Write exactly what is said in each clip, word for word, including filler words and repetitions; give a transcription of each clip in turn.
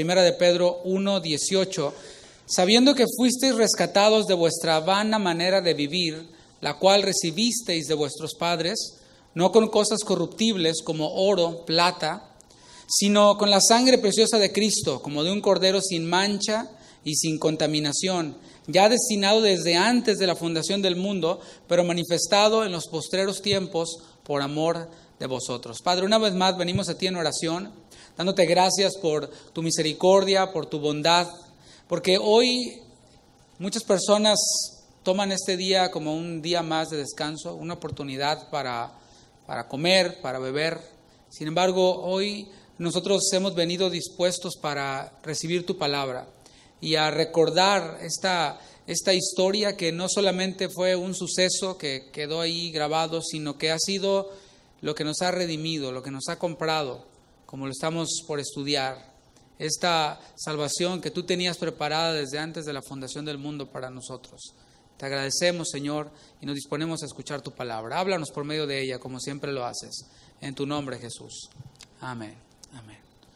Primera de Pedro uno dieciocho, sabiendo que fuisteis rescatados de vuestra vana manera de vivir, la cual recibisteis de vuestros padres, no con cosas corruptibles como oro, plata, sino con la sangre preciosa de Cristo, como de un cordero sin mancha y sin contaminación, ya destinado desde antes de la fundación del mundo, pero manifestado en los postreros tiempos por amor de vosotros. Padre, una vez más venimos a ti en oración, dándote gracias por tu misericordia, por tu bondad, porque hoy muchas personas toman este día como un día más de descanso, una oportunidad para, para comer, para beber. Sin embargo, hoy nosotros hemos venido dispuestos para recibir tu palabra y a recordar esta, esta historia que no solamente fue un suceso que quedó ahí grabado, sino que ha sido lo que nos ha redimido, lo que nos ha comprado, como lo estamos por estudiar. Esta salvación que tú tenías preparada desde antes de la fundación del mundo para nosotros. Te agradecemos, Señor, y nos disponemos a escuchar tu palabra. Háblanos por medio de ella, como siempre lo haces. En tu nombre, Jesús. Amén. Amén.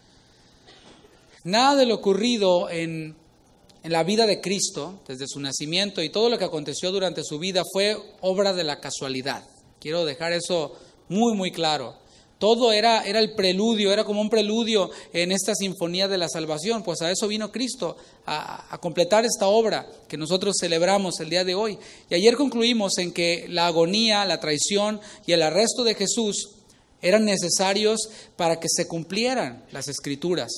Nada de lo ocurrido en, en la vida de Cristo, desde su nacimiento y todo lo que aconteció durante su vida, fue obra de la casualidad. Quiero dejar eso muy, muy claro. Todo era, era el preludio, era como un preludio en esta sinfonía de la salvación, pues a eso vino Cristo, a, a completar esta obra que nosotros celebramos el día de hoy. Y ayer concluimos en que la agonía, la traición y el arresto de Jesús eran necesarios para que se cumplieran las Escrituras.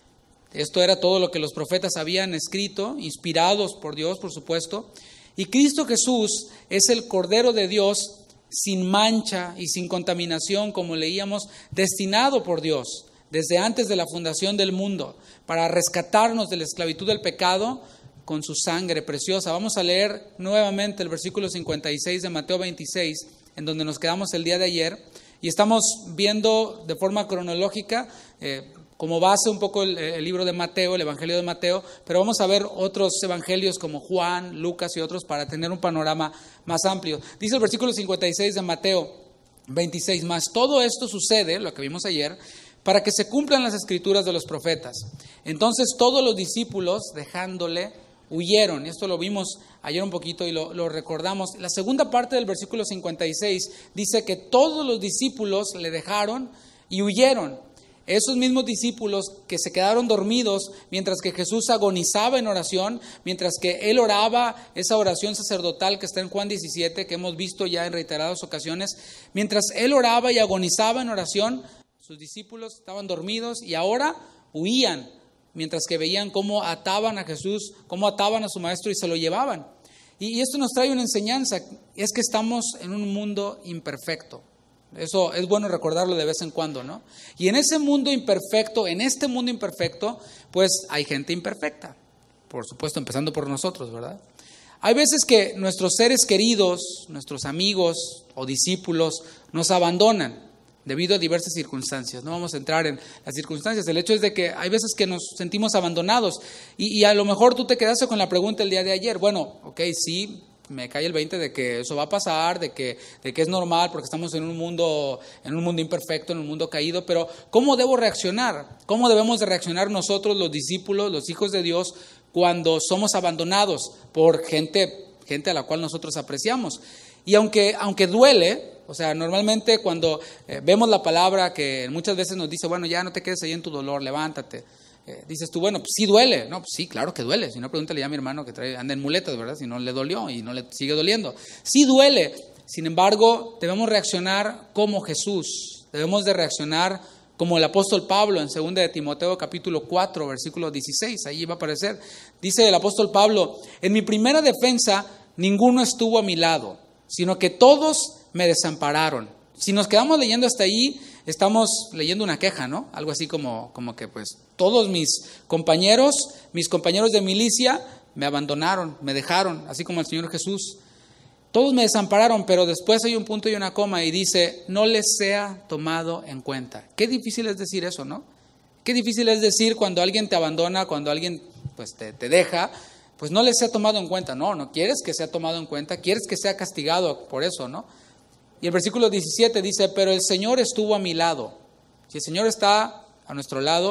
Esto era todo lo que los profetas habían escrito, inspirados por Dios, por supuesto. Y Cristo Jesús es el Cordero de Dios sin mancha y sin contaminación, como leíamos, destinado por Dios desde antes de la fundación del mundo, para rescatarnos de la esclavitud del pecado con su sangre preciosa. Vamos a leer nuevamente el versículo cincuenta y seis de Mateo veintiséis, en donde nos quedamos el día de ayer. Y estamos viendo de forma cronológica, eh, como base un poco el, el libro de Mateo, el Evangelio de Mateo, pero vamos a ver otros evangelios como Juan, Lucas y otros para tener un panorama más amplio. Dice el versículo cincuenta y seis de Mateo veintiséis, más todo esto sucede, lo que vimos ayer, para que se cumplan las escrituras de los profetas. Entonces todos los discípulos, dejándole, huyeron. Esto lo vimos ayer un poquito y lo, lo recordamos. La segunda parte del versículo cincuenta y seis dice que todos los discípulos le dejaron y huyeron. Esos mismos discípulos que se quedaron dormidos mientras que Jesús agonizaba en oración, mientras que Él oraba esa oración sacerdotal que está en Juan diecisiete, que hemos visto ya en reiteradas ocasiones, mientras Él oraba y agonizaba en oración, sus discípulos estaban dormidos y ahora huían, mientras que veían cómo ataban a Jesús, cómo ataban a su maestro y se lo llevaban. Y esto nos trae una enseñanza, es que estamos en un mundo imperfecto. Eso es bueno recordarlo de vez en cuando, ¿no? Y en ese mundo imperfecto, en este mundo imperfecto, pues hay gente imperfecta. Por supuesto, empezando por nosotros, ¿verdad? Hay veces que nuestros seres queridos, nuestros amigos o discípulos nos abandonan debido a diversas circunstancias. No vamos a entrar en las circunstancias. El hecho es de que hay veces que nos sentimos abandonados y, y a lo mejor tú te quedaste con la pregunta el día de ayer. Bueno, ok, sí, me cae el veinte de que eso va a pasar, de que, de que es normal porque estamos en un mundo, en un mundo imperfecto, en un mundo caído, pero ¿cómo debo reaccionar? ¿Cómo debemos de reaccionar nosotros, los discípulos, los hijos de Dios, cuando somos abandonados por gente, gente a la cual nosotros apreciamos? Y aunque, aunque duele, o sea, normalmente cuando eh, vemos la palabra que muchas veces nos dice, bueno, ya no te quedes ahí en tu dolor, levántate. Eh, dices tú, bueno, pues sí duele. No, pues sí, claro que duele. Si no, pregúntale ya a mi hermano que trae, anda en muletas, ¿verdad? Si no le dolió y no le sigue doliendo. Sí duele. Sin embargo, debemos reaccionar como Jesús. Debemos de reaccionar como el apóstol Pablo en segunda de Timoteo capítulo cuatro, versículo dieciséis. Ahí va a aparecer. Dice el apóstol Pablo, en mi primera defensa ninguno estuvo a mi lado, sino que todos me desampararon. Si nos quedamos leyendo hasta ahí, estamos leyendo una queja, ¿no? Algo así como, como que pues todos mis compañeros, mis compañeros de milicia me abandonaron, me dejaron, así como el Señor Jesús. Todos me desampararon, pero después hay un punto y una coma y dice, no les sea tomado en cuenta. Qué difícil es decir eso, ¿no? Qué difícil es decir cuando alguien te abandona, cuando alguien pues te, te deja, pues no les sea tomado en cuenta. No, no quieres que sea tomado en cuenta, quieres que sea castigado por eso, ¿no? Y el versículo diecisiete dice, pero el Señor estuvo a mi lado. Si el Señor está a nuestro lado,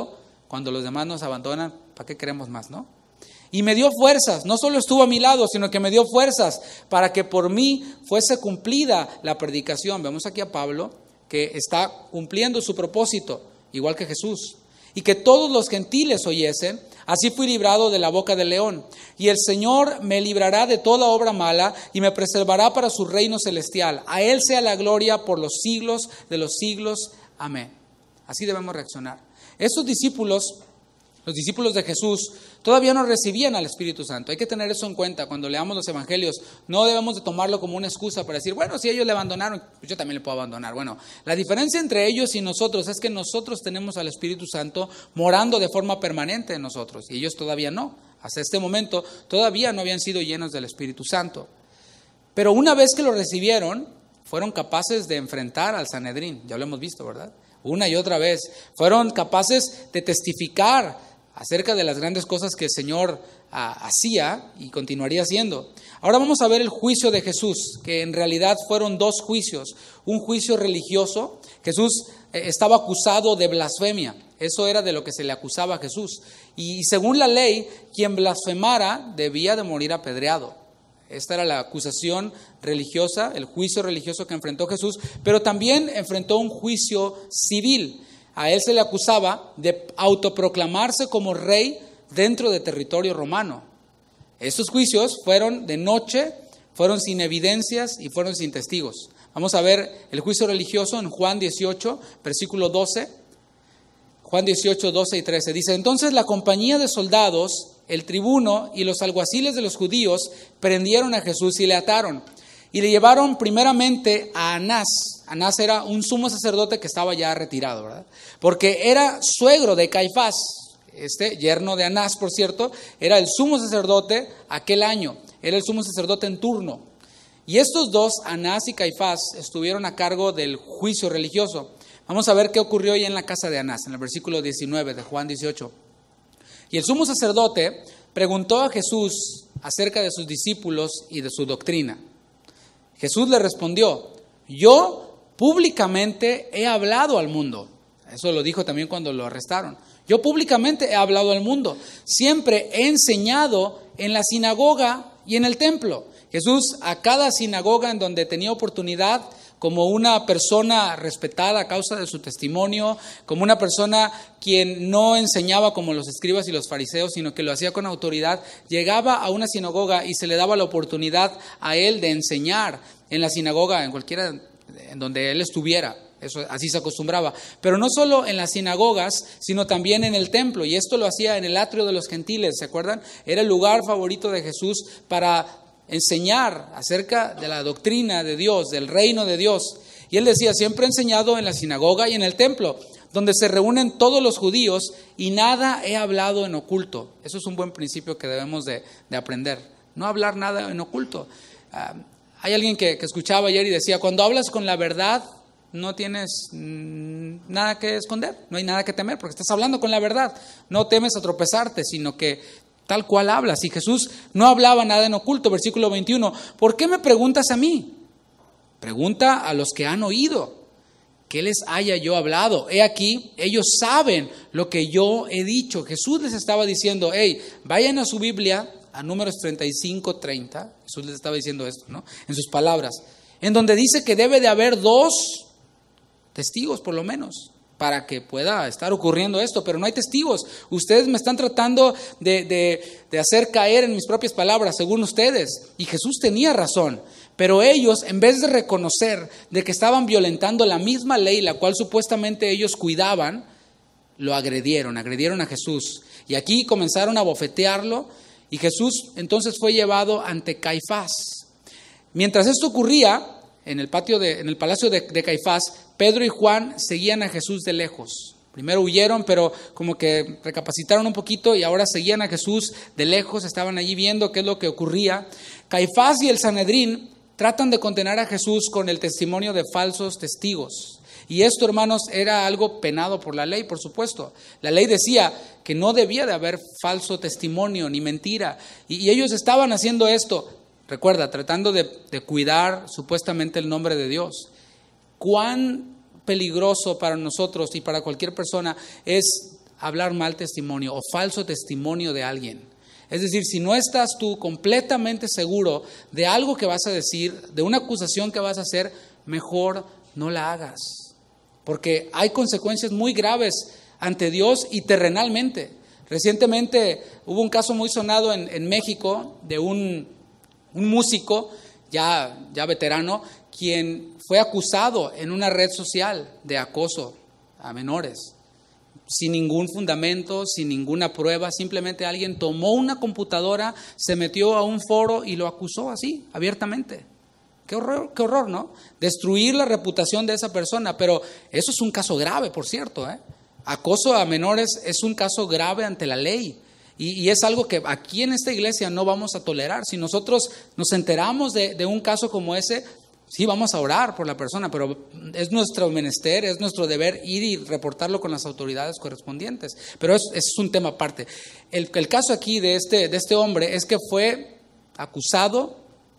Cuando los demás nos abandonan, ¿para qué queremos más, no? Y me dio fuerzas, no solo estuvo a mi lado, sino que me dio fuerzas para que por mí fuese cumplida la predicación. Vemos aquí a Pablo que está cumpliendo su propósito, igual que Jesús. Y que todos los gentiles oyesen, así fui librado de la boca del león. Y el Señor me librará de toda obra mala y me preservará para su reino celestial. A Él sea la gloria por los siglos de los siglos. Amén. Así debemos reaccionar. Estos discípulos, los discípulos de Jesús, todavía no recibían al Espíritu Santo. Hay que tener eso en cuenta cuando leamos los evangelios. No debemos de tomarlo como una excusa para decir, bueno, si ellos le abandonaron, pues yo también le puedo abandonar. Bueno, la diferencia entre ellos y nosotros es que nosotros tenemos al Espíritu Santo morando de forma permanente en nosotros y ellos todavía no. Hasta este momento todavía no habían sido llenos del Espíritu Santo. Pero una vez que lo recibieron, fueron capaces de enfrentar al Sanedrín. Ya lo hemos visto, ¿verdad? Una y otra vez. Fueron capaces de testificar acerca de las grandes cosas que el Señor ah, hacía y continuaría haciendo. Ahora vamos a ver el juicio de Jesús, que en realidad fueron dos juicios. Un juicio religioso. Jesús eh, estaba acusado de blasfemia. Eso era de lo que se le acusaba a Jesús. Y según la ley, quien blasfemara debía de morir apedreado. Esta era la acusación religiosa, el juicio religioso que enfrentó Jesús, pero también enfrentó un juicio civil. A él se le acusaba de autoproclamarse como rey dentro de territorio romano. Estos juicios fueron de noche, fueron sin evidencias y fueron sin testigos. Vamos a ver el juicio religioso en Juan dieciocho, versículo doce. Juan dieciocho, doce y trece. Dice, entonces la compañía de soldados, el tribuno y los alguaciles de los judíos prendieron a Jesús y le ataron. Y le llevaron primeramente a Anás. Anás era un sumo sacerdote que estaba ya retirado, ¿verdad? Porque era suegro de Caifás. Este yerno de Anás, por cierto, era el sumo sacerdote aquel año. Era el sumo sacerdote en turno. Y estos dos, Anás y Caifás, estuvieron a cargo del juicio religioso. Vamos a ver qué ocurrió ahí en la casa de Anás, en el versículo diecinueve de Juan dieciocho. Y el sumo sacerdote preguntó a Jesús acerca de sus discípulos y de su doctrina. Jesús le respondió, yo públicamente he hablado al mundo. Eso lo dijo también cuando lo arrestaron. Yo públicamente he hablado al mundo. Siempre he enseñado en la sinagoga y en el templo. Jesús a cada sinagoga en donde tenía oportunidad, como una persona respetada a causa de su testimonio, como una persona quien no enseñaba como los escribas y los fariseos, sino que lo hacía con autoridad, llegaba a una sinagoga y se le daba la oportunidad a él de enseñar en la sinagoga, en cualquiera en donde él estuviera. Eso, así se acostumbraba. Pero no solo en las sinagogas, sino también en el templo. Y esto lo hacía en el atrio de los gentiles, ¿se acuerdan? Era el lugar favorito de Jesús para enseñar acerca de la doctrina de Dios, del reino de Dios. Y él decía, siempre he enseñado en la sinagoga y en el templo, donde se reúnen todos los judíos y nada he hablado en oculto. Eso es un buen principio que debemos de, de aprender. No hablar nada en oculto. Uh, hay alguien que, que escuchaba ayer y decía, cuando hablas con la verdad, no tienes mmm, nada que esconder, no hay nada que temer, porque estás hablando con la verdad. No temes a tropezarte, sino que tal cual hablas. Y Jesús no hablaba nada en oculto. Versículo veintiuno. ¿Por qué me preguntas a mí? Pregunta a los que han oído. ¿Qué les haya yo hablado? He aquí, ellos saben lo que yo he dicho. Jesús les estaba diciendo, hey, vayan a su Biblia, a Números treinta y cinco, treinta. Jesús les estaba diciendo esto, ¿no? En sus palabras. En donde dice que debe de haber dos testigos, por lo menos, para que pueda estar ocurriendo esto, pero no hay testigos. Ustedes me están tratando de, de, de hacer caer en mis propias palabras, según ustedes. Y Jesús tenía razón, pero ellos, en vez de reconocer de que estaban violentando la misma ley, la cual supuestamente ellos cuidaban, lo agredieron, agredieron a Jesús. Y aquí comenzaron a bofetearlo, y Jesús entonces fue llevado ante Caifás. Mientras esto ocurría, en el patio de, en el palacio de, de Caifás, Pedro y Juan seguían a Jesús de lejos. Primero huyeron, pero como que recapacitaron un poquito y ahora seguían a Jesús de lejos, estaban allí viendo qué es lo que ocurría. Caifás y el Sanedrín tratan de condenar a Jesús con el testimonio de falsos testigos. Y esto, hermanos, era algo penado por la ley, por supuesto. La ley decía que no debía de haber falso testimonio ni mentira. Y, y ellos estaban haciendo esto. Recuerda, tratando de, de cuidar supuestamente el nombre de Dios. Cuán peligroso para nosotros y para cualquier persona es hablar mal testimonio o falso testimonio de alguien. Es decir, si no estás tú completamente seguro de algo que vas a decir, de una acusación que vas a hacer, mejor no la hagas. Porque hay consecuencias muy graves ante Dios y terrenalmente. Recientemente hubo un caso muy sonado en, en México de un, un músico ya, ya veterano, quien fue acusado en una red social de acoso a menores. Sin ningún fundamento, sin ninguna prueba, simplemente alguien tomó una computadora, se metió a un foro y lo acusó así, abiertamente. Qué horror, qué horror, ¿no? Destruir la reputación de esa persona, pero eso es un caso grave, por cierto, ¿eh? Acoso a menores es un caso grave ante la ley y, y es algo que aquí en esta iglesia no vamos a tolerar. Si nosotros nos enteramos de, de un caso como ese, sí, vamos a orar por la persona, pero es nuestro menester, es nuestro deber ir y reportarlo con las autoridades correspondientes. Pero eso es un tema aparte. El, el caso aquí de este, de este hombre es que fue acusado,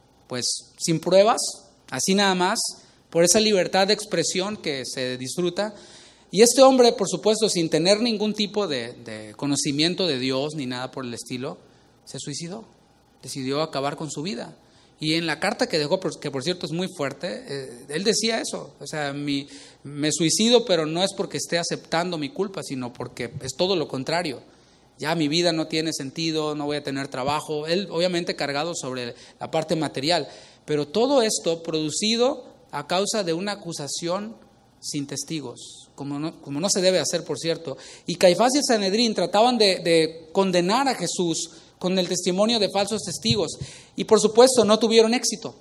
pues sin pruebas, así nada más, por esa libertad de expresión que se disfruta. Y este hombre, por supuesto, sin tener ningún tipo de, de conocimiento de Dios ni nada por el estilo, se suicidó, decidió acabar con su vida. Y en la carta que dejó, que por cierto es muy fuerte, eh, él decía eso, o sea, mi, me suicido, pero no es porque esté aceptando mi culpa, sino porque es todo lo contrario. Ya mi vida no tiene sentido, no voy a tener trabajo. Él obviamente cargado sobre la parte material, pero todo esto producido a causa de una acusación sin testigos, como no, como no se debe hacer, por cierto. Y Caifás y el Sanedrín trataban de, de condenar a Jesús con el testimonio de falsos testigos. Y por supuesto no tuvieron éxito.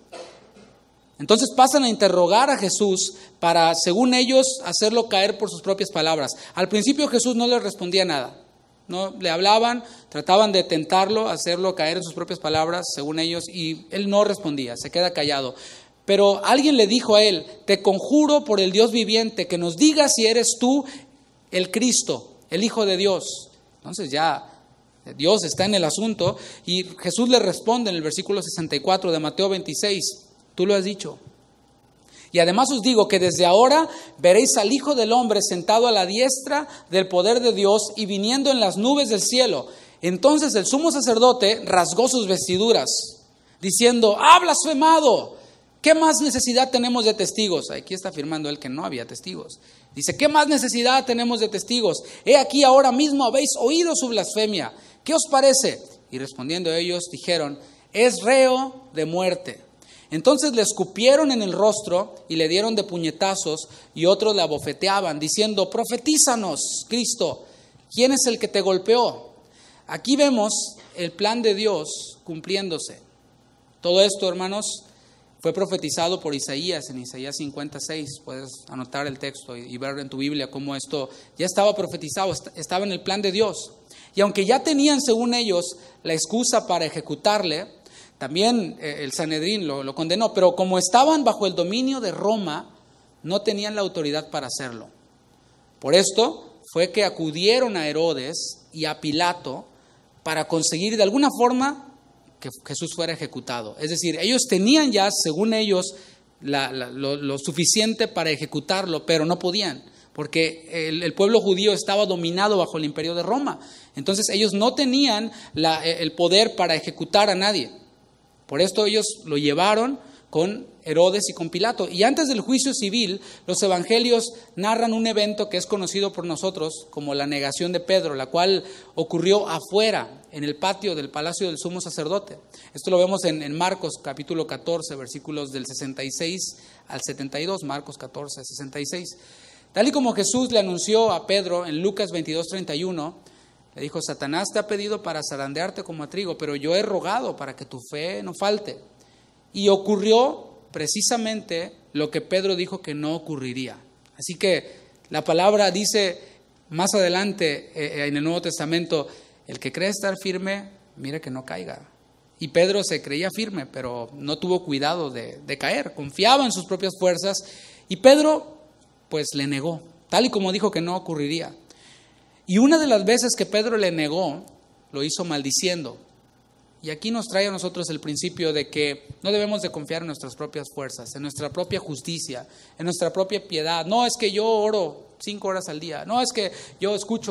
Entonces pasan a interrogar a Jesús para, según ellos, hacerlo caer por sus propias palabras. Al principio Jesús no les respondía nada. No le hablaban, trataban de tentarlo, hacerlo caer en sus propias palabras, según ellos, y él no respondía, se queda callado. Pero alguien le dijo a él: te conjuro por el Dios viviente que nos digas si eres tú el Cristo, el Hijo de Dios. Entonces ya Dios está en el asunto y Jesús le responde en el versículo sesenta y cuatro de Mateo veintiséis, tú lo has dicho. Y además os digo que desde ahora veréis al Hijo del Hombre sentado a la diestra del poder de Dios y viniendo en las nubes del cielo. Entonces el sumo sacerdote rasgó sus vestiduras, diciendo: ¡ha blasfemado! ¿Qué más necesidad tenemos de testigos? Aquí está afirmando él que no había testigos. Dice: ¿qué más necesidad tenemos de testigos? He aquí ahora mismo habéis oído su blasfemia. ¿Qué os parece? Y respondiendo ellos dijeron: es reo de muerte. Entonces le escupieron en el rostro y le dieron de puñetazos, y otros le abofeteaban, diciendo: profetízanos, Cristo, ¿quién es el que te golpeó? Aquí vemos el plan de Dios cumpliéndose. Todo esto, hermanos, fue profetizado por Isaías en Isaías cincuenta y seis. Puedes anotar el texto y ver en tu Biblia cómo esto ya estaba profetizado, estaba en el plan de Dios. Y aunque ya tenían, según ellos, la excusa para ejecutarle, también el Sanedrín lo, lo condenó, pero como estaban bajo el dominio de Roma, no tenían la autoridad para hacerlo. Por esto fue que acudieron a Herodes y a Pilato para conseguir de alguna forma que Jesús fuera ejecutado. Es decir, ellos tenían ya, según ellos, la, la, lo, lo suficiente para ejecutarlo, pero no podían, porque el, el pueblo judío estaba dominado bajo el imperio de Roma. Entonces ellos no tenían la, el poder para ejecutar a nadie. Por esto ellos lo llevaron con Herodes y con Pilato. Y antes del juicio civil, los evangelios narran un evento que es conocido por nosotros como la negación de Pedro, la cual ocurrió afuera, en el patio del palacio del sumo sacerdote. Esto lo vemos en, en Marcos capítulo catorce, versículos del sesenta y seis al setenta y dos, Marcos catorce, sesenta y seis. Tal y como Jesús le anunció a Pedro en Lucas veintidós, treinta y uno, le dijo: Satanás te ha pedido para zarandearte como a trigo, pero yo he rogado para que tu fe no falte. Y ocurrió precisamente lo que Pedro dijo que no ocurriría. Así que la palabra dice más adelante eh, en el Nuevo Testamento: el que cree estar firme, mire que no caiga. Y Pedro se creía firme, pero no tuvo cuidado de, de caer, confiaba en sus propias fuerzas, y Pedro pues le negó, tal y como dijo que no ocurriría. Y una de las veces que Pedro le negó, lo hizo maldiciendo. Y aquí nos trae a nosotros el principio de que no debemos de confiar en nuestras propias fuerzas, en nuestra propia justicia, en nuestra propia piedad. No es que yo oro cinco horas al día, no es que yo escucho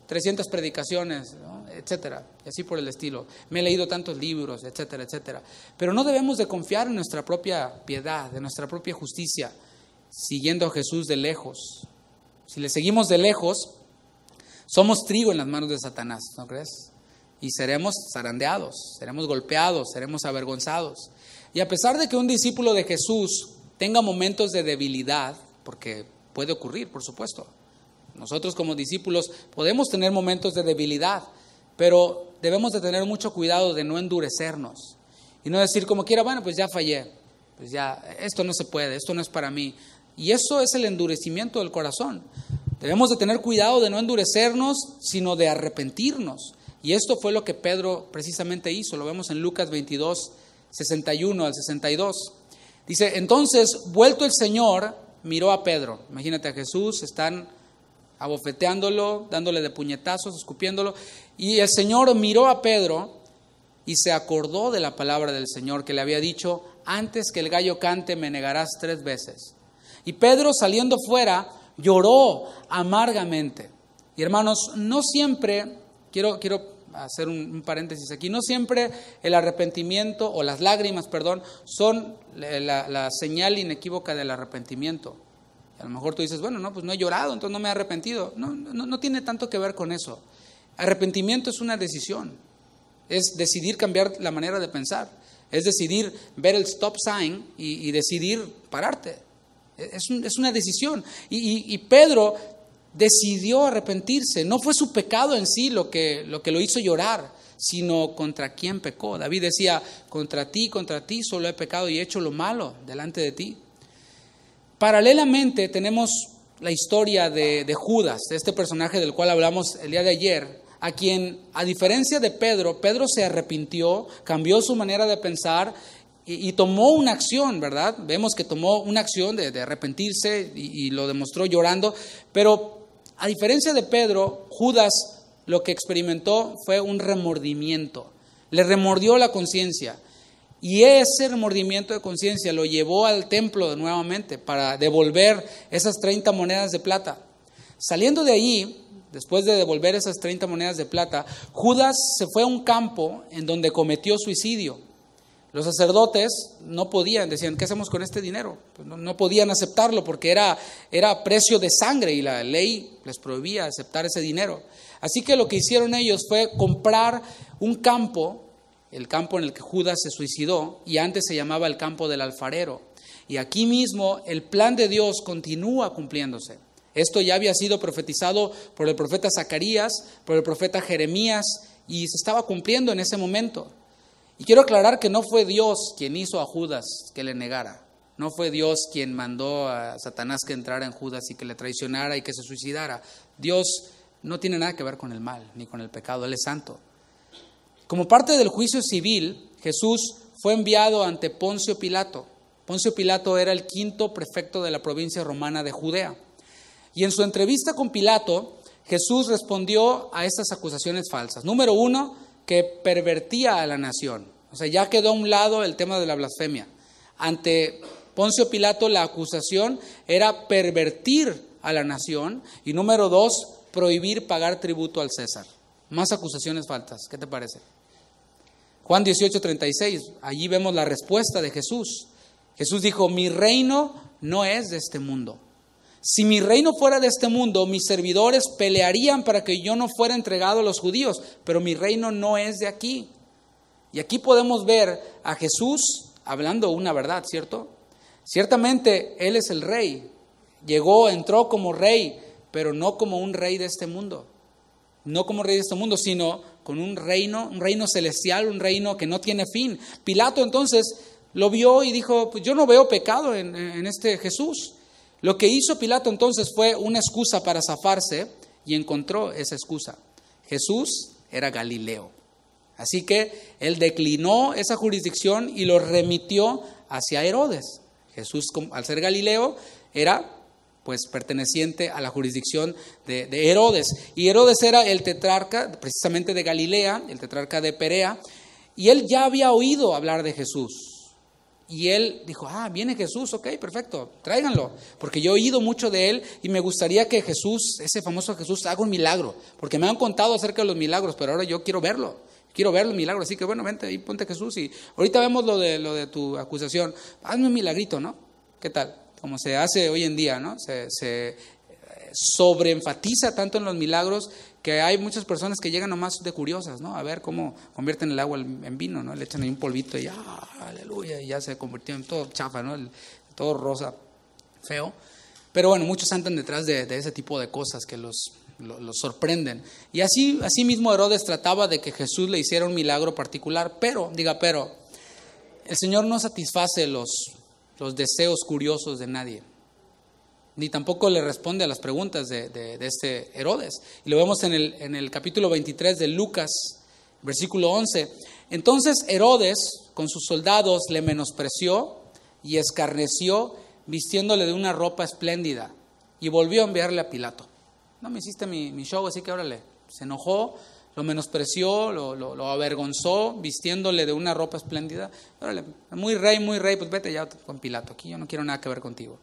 trescientas predicaciones, ¿no? Etcétera, y así por el estilo. Me he leído tantos libros, etcétera, etcétera. Pero no debemos de confiar en nuestra propia piedad, en nuestra propia justicia, siguiendo a Jesús de lejos. Si le seguimos de lejos, somos trigo en las manos de Satanás, ¿no crees? Y seremos zarandeados, seremos golpeados, seremos avergonzados. Y a pesar de que un discípulo de Jesús tenga momentos de debilidad, porque puede ocurrir, por supuesto. Nosotros como discípulos podemos tener momentos de debilidad, pero debemos de tener mucho cuidado de no endurecernos y no decir como quiera, bueno, pues ya fallé, pues ya, esto no se puede, esto no es para mí. Y eso es el endurecimiento del corazón. Debemos de tener cuidado de no endurecernos, sino de arrepentirnos. Y esto fue lo que Pedro precisamente hizo. Lo vemos en Lucas veintidós, sesenta y uno al sesenta y dos. Dice, entonces, vuelto el Señor, miró a Pedro. Imagínate a Jesús, están abofeteándolo, dándole de puñetazos, escupiéndolo. Y el Señor miró a Pedro y se acordó de la palabra del Señor que le había dicho, antes que el gallo cante me negarás tres veces. Y Pedro, saliendo fuera, lloró amargamente. Y hermanos, no siempre, quiero, quiero hacer un, un paréntesis aquí, no siempre el arrepentimiento o las lágrimas, perdón, son la, la señal inequívoca del arrepentimiento. A lo mejor tú dices, bueno, no, pues no he llorado, entonces no me he arrepentido. No, no, no tiene tanto que ver con eso. Arrepentimiento es una decisión, es decidir cambiar la manera de pensar, es decidir ver el stop sign y, y decidir pararte. Es, un, es una decisión. Y, y, y Pedro decidió arrepentirse. No fue su pecado en sí lo que, lo que lo hizo llorar, sino contra quién pecó. David decía, contra ti, contra ti solo he pecado y he hecho lo malo delante de ti. Paralelamente tenemos la historia de, de Judas, de este personaje del cual hablamos el día de ayer, a quien, a diferencia de Pedro, Pedro se arrepintió, cambió su manera de pensar y, y tomó una acción, ¿verdad? Vemos que tomó una acción de, de arrepentirse y, y lo demostró llorando, pero a diferencia de Pedro, Judas lo que experimentó fue un remordimiento, le remordió la conciencia. Y ese remordimiento de conciencia lo llevó al templo nuevamente para devolver esas treinta monedas de plata. Saliendo de allí, después de devolver esas treinta monedas de plata, Judas se fue a un campo en donde cometió suicidio. Los sacerdotes no podían, decían, ¿qué hacemos con este dinero? Pues no, no podían aceptarlo porque era, era precio de sangre y la ley les prohibía aceptar ese dinero. Así que lo que hicieron ellos fue comprar un campo, el campo en el que Judas se suicidó, y antes se llamaba el campo del alfarero. Y aquí mismo el plan de Dios continúa cumpliéndose. Esto ya había sido profetizado por el profeta Zacarías, por el profeta Jeremías, y se estaba cumpliendo en ese momento. Y quiero aclarar que no fue Dios quien hizo a Judas que le negara. No fue Dios quien mandó a Satanás que entrara en Judas y que le traicionara y que se suicidara. Dios no tiene nada que ver con el mal, ni con el pecado, Él es santo. Como parte del juicio civil, Jesús fue enviado ante Poncio Pilato. Poncio Pilato era el quinto prefecto de la provincia romana de Judea. Y en su entrevista con Pilato, Jesús respondió a estas acusaciones falsas. Número uno, que pervertía a la nación. O sea, ya quedó a un lado el tema de la blasfemia. Ante Poncio Pilato, la acusación era pervertir a la nación. Y número dos, prohibir pagar tributo al César. Más acusaciones falsas. ¿Qué te parece? Juan dieciocho, treinta y seis, allí vemos la respuesta de Jesús. Jesús dijo, mi reino no es de este mundo. Si mi reino fuera de este mundo, mis servidores pelearían para que yo no fuera entregado a los judíos, pero mi reino no es de aquí. Y aquí podemos ver a Jesús hablando una verdad, ¿cierto? Ciertamente Él es el rey. Llegó, entró como rey, pero no como un rey de este mundo. No como rey de este mundo, sino con un reino, un reino celestial, un reino que no tiene fin. Pilato entonces lo vio y dijo, pues yo no veo pecado en, en este Jesús. Lo que hizo Pilato entonces fue una excusa para zafarse y encontró esa excusa. Jesús era Galileo. Así que él declinó esa jurisdicción y lo remitió hacia Herodes. Jesús, al ser Galileo, era pues perteneciente a la jurisdicción de, de Herodes. Y Herodes era el tetrarca precisamente de Galilea, el tetrarca de Perea, y él ya había oído hablar de Jesús. Y él dijo, ah, viene Jesús, ok, perfecto, tráiganlo, porque yo he oído mucho de él y me gustaría que Jesús, ese famoso Jesús, haga un milagro, porque me han contado acerca de los milagros, pero ahora yo quiero verlo, quiero ver el milagro, así que bueno, vente ahí, ponte Jesús y ahorita vemos lo de, lo de tu acusación, hazme un milagrito, ¿no? ¿Qué tal? Como se hace hoy en día, ¿no? Se, se sobreenfatiza tanto en los milagros que hay muchas personas que llegan nomás de curiosas, ¿no? A ver cómo convierten el agua en vino, ¿no? Le echan ahí un polvito y ¡ah, aleluya! Y ya se convirtió en todo chafa, ¿no? El, todo rosa, feo. Pero bueno, muchos andan detrás de, de ese tipo de cosas que los, los, los sorprenden. Y así, así mismo Herodes trataba de que Jesús le hiciera un milagro particular, pero, diga pero, el Señor no satisface los, los deseos curiosos de nadie. Ni tampoco le responde a las preguntas de, de, de este Herodes. Y lo vemos en el, en el capítulo veintitrés de Lucas, versículo once. Entonces Herodes, con sus soldados, le menospreció y escarneció, vistiéndole de una ropa espléndida. Y volvió a enviarle a Pilato. No me hiciste mi, mi show, así que órale. Se enojó, lo menospreció, lo, lo, lo avergonzó, vistiéndole de una ropa espléndida. Órale, muy rey, muy rey, pues vete ya con Pilato. Aquí yo no quiero nada que ver contigo.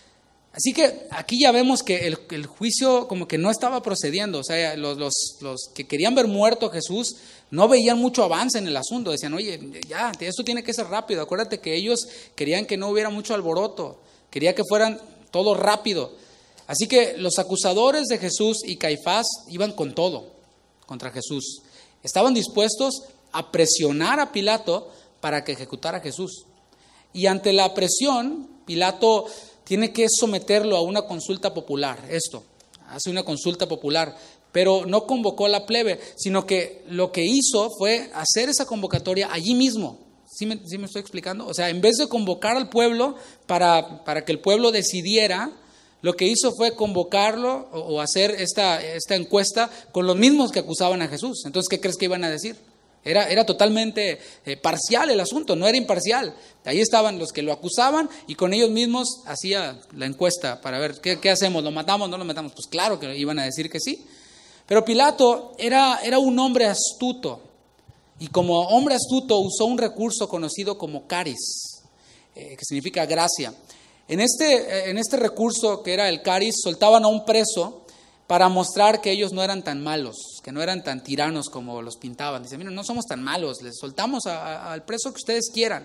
Así que aquí ya vemos que el, el juicio como que no estaba procediendo, o sea, los, los, los que querían ver muerto a Jesús no veían mucho avance en el asunto, decían, oye, ya, esto tiene que ser rápido, acuérdate que ellos querían que no hubiera mucho alboroto, querían que fueran todo rápido. Así que los acusadores de Jesús y Caifás iban con todo contra Jesús, estaban dispuestos a presionar a Pilato para que ejecutara a Jesús. Y ante la presión, Pilato tiene que someterlo a una consulta popular, esto, hace una consulta popular, pero no convocó a la plebe, sino que lo que hizo fue hacer esa convocatoria allí mismo. ¿Sí me, sí me estoy explicando? O sea, en vez de convocar al pueblo para, para que el pueblo decidiera, lo que hizo fue convocarlo o, o hacer esta, esta encuesta con los mismos que acusaban a Jesús. Entonces, ¿qué crees que iban a decir? Era, era totalmente eh, parcial el asunto, no era imparcial. Ahí estaban los que lo acusaban y con ellos mismos hacía la encuesta para ver qué, qué hacemos, ¿lo matamos o no lo matamos? Pues claro que iban a decir que sí. Pero Pilato era, era un hombre astuto y como hombre astuto usó un recurso conocido como caris, eh, que significa gracia. En este, en este recurso que era el caris soltaban a un preso para mostrar que ellos no eran tan malos, que no eran tan tiranos como los pintaban. Dicen, mira, no somos tan malos, les soltamos a, a, al preso que ustedes quieran.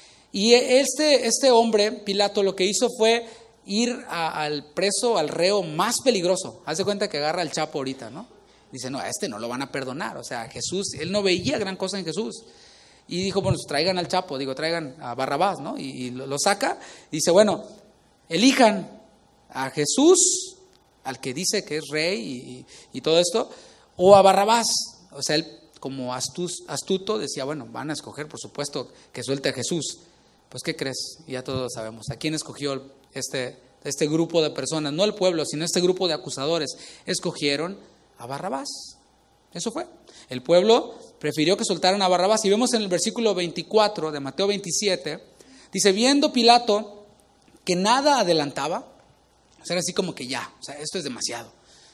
Y este, este hombre, Pilato, lo que hizo fue ir a, al preso, al reo más peligroso. Haz de cuenta que agarra al Chapo ahorita, ¿no? Dice, no, a este no lo van a perdonar. O sea, Jesús, él no veía gran cosa en Jesús. Y dijo, bueno, pues traigan al Chapo, digo, traigan a Barrabás, ¿no? Y, y lo, lo saca, y dice, bueno, elijan a Jesús, al que dice que es rey y, y, y todo esto, o a Barrabás. O sea, él como astus, astuto decía, bueno, van a escoger, por supuesto, que suelte a Jesús. Pues, ¿qué crees? Ya todos lo sabemos. ¿A quién escogió este, este grupo de personas? No el pueblo, sino este grupo de acusadores. Escogieron a Barrabás. Eso fue. El pueblo prefirió que soltaran a Barrabás. Y vemos en el versículo veinticuatro de Mateo veintisiete, dice, viendo Pilato que nada adelantaba, o sea, era así como que ya, o sea, esto es demasiado,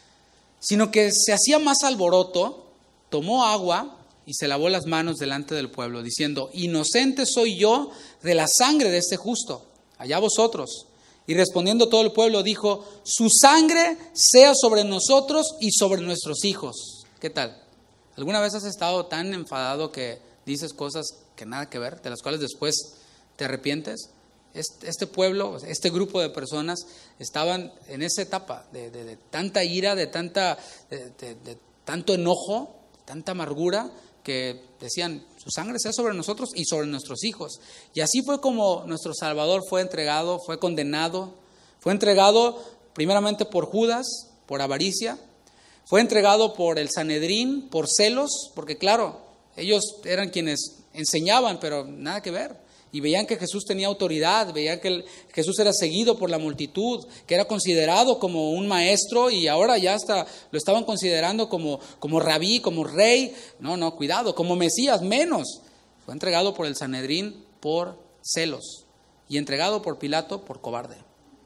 sino que se hacía más alboroto, tomó agua y se lavó las manos delante del pueblo, diciendo, inocente soy yo de la sangre de este justo, allá vosotros. Y respondiendo todo el pueblo dijo, su sangre sea sobre nosotros y sobre nuestros hijos. ¿Qué tal? ¿Alguna vez has estado tan enfadado que dices cosas que nada que ver, de las cuales después te arrepientes? Este pueblo, este grupo de personas estaban en esa etapa de, de, de tanta ira, de, tanta, de, de, de tanto enojo, tanta amargura, que decían, su sangre sea sobre nosotros y sobre nuestros hijos. Y así fue como nuestro Salvador fue entregado, fue condenado, fue entregado primeramente por Judas, por avaricia, fue entregado por el Sanedrín, por celos, porque claro, ellos eran quienes enseñaban, pero nada que ver. Y veían que Jesús tenía autoridad, veían que el, Jesús era seguido por la multitud, que era considerado como un maestro y ahora ya hasta lo estaban considerando como, como rabí, como rey. No, no, cuidado, como Mesías, menos. Fue entregado por el Sanedrín por celos y entregado por Pilato por cobarde.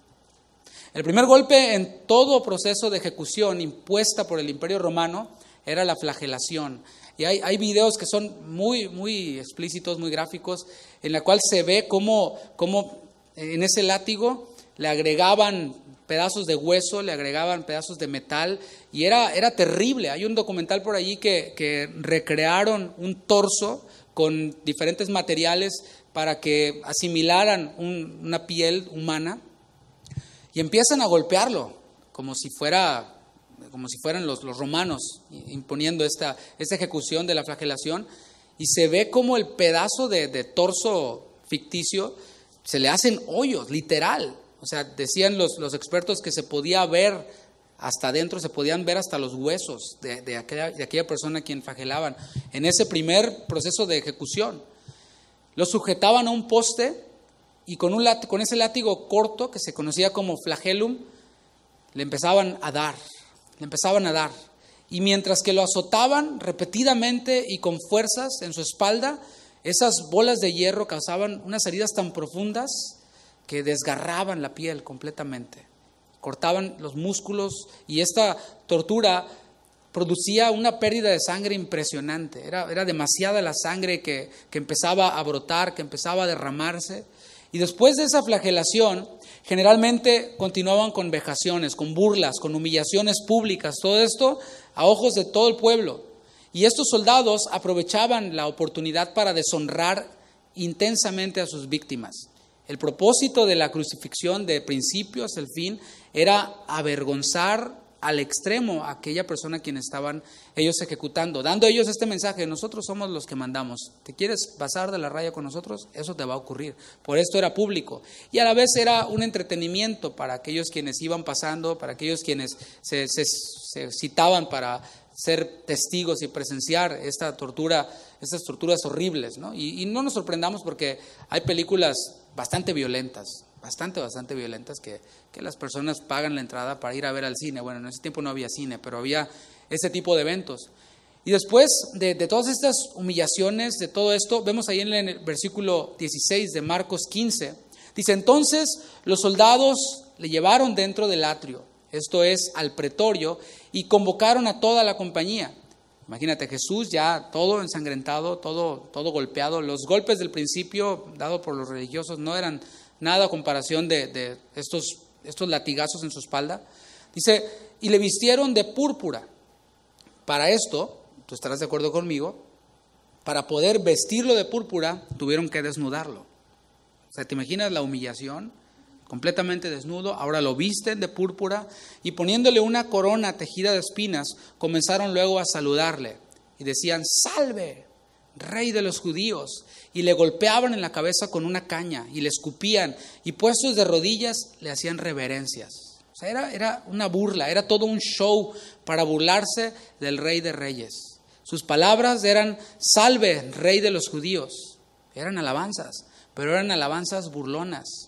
El primer golpe en todo proceso de ejecución impuesta por el Imperio Romano era la flagelación. Y hay, hay videos que son muy, muy explícitos, muy gráficos, en la cual se ve cómo, cómo en ese látigo le agregaban pedazos de hueso, le agregaban pedazos de metal, y era, era terrible. Hay un documental por allí que, que recrearon un torso con diferentes materiales para que asimilaran un, una piel humana, y empiezan a golpearlo como si fuera, como si fueran los, los romanos imponiendo esta, esta ejecución de la flagelación, y se ve como el pedazo de, de torso ficticio se le hacen hoyos, literal. O sea, decían los, los expertos que se podía ver hasta adentro, se podían ver hasta los huesos de, de, aquella, de aquella persona a quien flagelaban en ese primer proceso de ejecución. Lo sujetaban a un poste y con, un lat, con ese látigo corto, que se conocía como flagellum, le empezaban a dar, le empezaban a dar. Y mientras que lo azotaban repetidamente y con fuerzas en su espalda, esas bolas de hierro causaban unas heridas tan profundas que desgarraban la piel completamente, cortaban los músculos, y esta tortura producía una pérdida de sangre impresionante. Era, era demasiada la sangre que, que empezaba a brotar, que empezaba a derramarse. Y después de esa flagelación, generalmente continuaban con vejaciones, con burlas, con humillaciones públicas, todo esto a ojos de todo el pueblo. Y estos soldados aprovechaban la oportunidad para deshonrar intensamente a sus víctimas. El propósito de la crucifixión, de principio hasta el fin, era avergonzar al extremo a aquella persona a quien estaban ellos ejecutando, dando ellos este mensaje: nosotros somos los que mandamos. ¿Te quieres pasar de la raya con nosotros? Eso te va a ocurrir. Por esto era público. Y a la vez era un entretenimiento para aquellos quienes iban pasando, para aquellos quienes se, se, se citaban para ser testigos y presenciar esta tortura, estas torturas horribles, ¿no? Y, y no nos sorprendamos, porque hay películas bastante violentas, bastante, bastante violentas, que, que las personas pagan la entrada para ir a ver al cine. Bueno, en ese tiempo no había cine, pero había ese tipo de eventos. Y después de, de todas estas humillaciones, de todo esto, vemos ahí en el versículo dieciséis de Marcos quince, dice: entonces los soldados le llevaron dentro del atrio, esto es, al pretorio, y convocaron a toda la compañía. Imagínate, Jesús ya todo ensangrentado, todo, todo golpeado. Los golpes del principio dados por los religiosos no eran nada a comparación de, de estos, estos latigazos en su espalda. Dice, y le vistieron de púrpura. Para esto, tú estarás de acuerdo conmigo, para poder vestirlo de púrpura tuvieron que desnudarlo. O sea, ¿te imaginas la humillación? Completamente desnudo, ahora lo visten de púrpura, y poniéndole una corona tejida de espinas, comenzaron luego a saludarle y decían: salve, Rey de los judíos, y le golpeaban en la cabeza con una caña y le escupían, y puestos de rodillas le hacían reverencias. O sea, era, era una burla, era todo un show para burlarse del Rey de Reyes. Sus palabras eran: salve, Rey de los judíos. Eran alabanzas, pero eran alabanzas burlonas.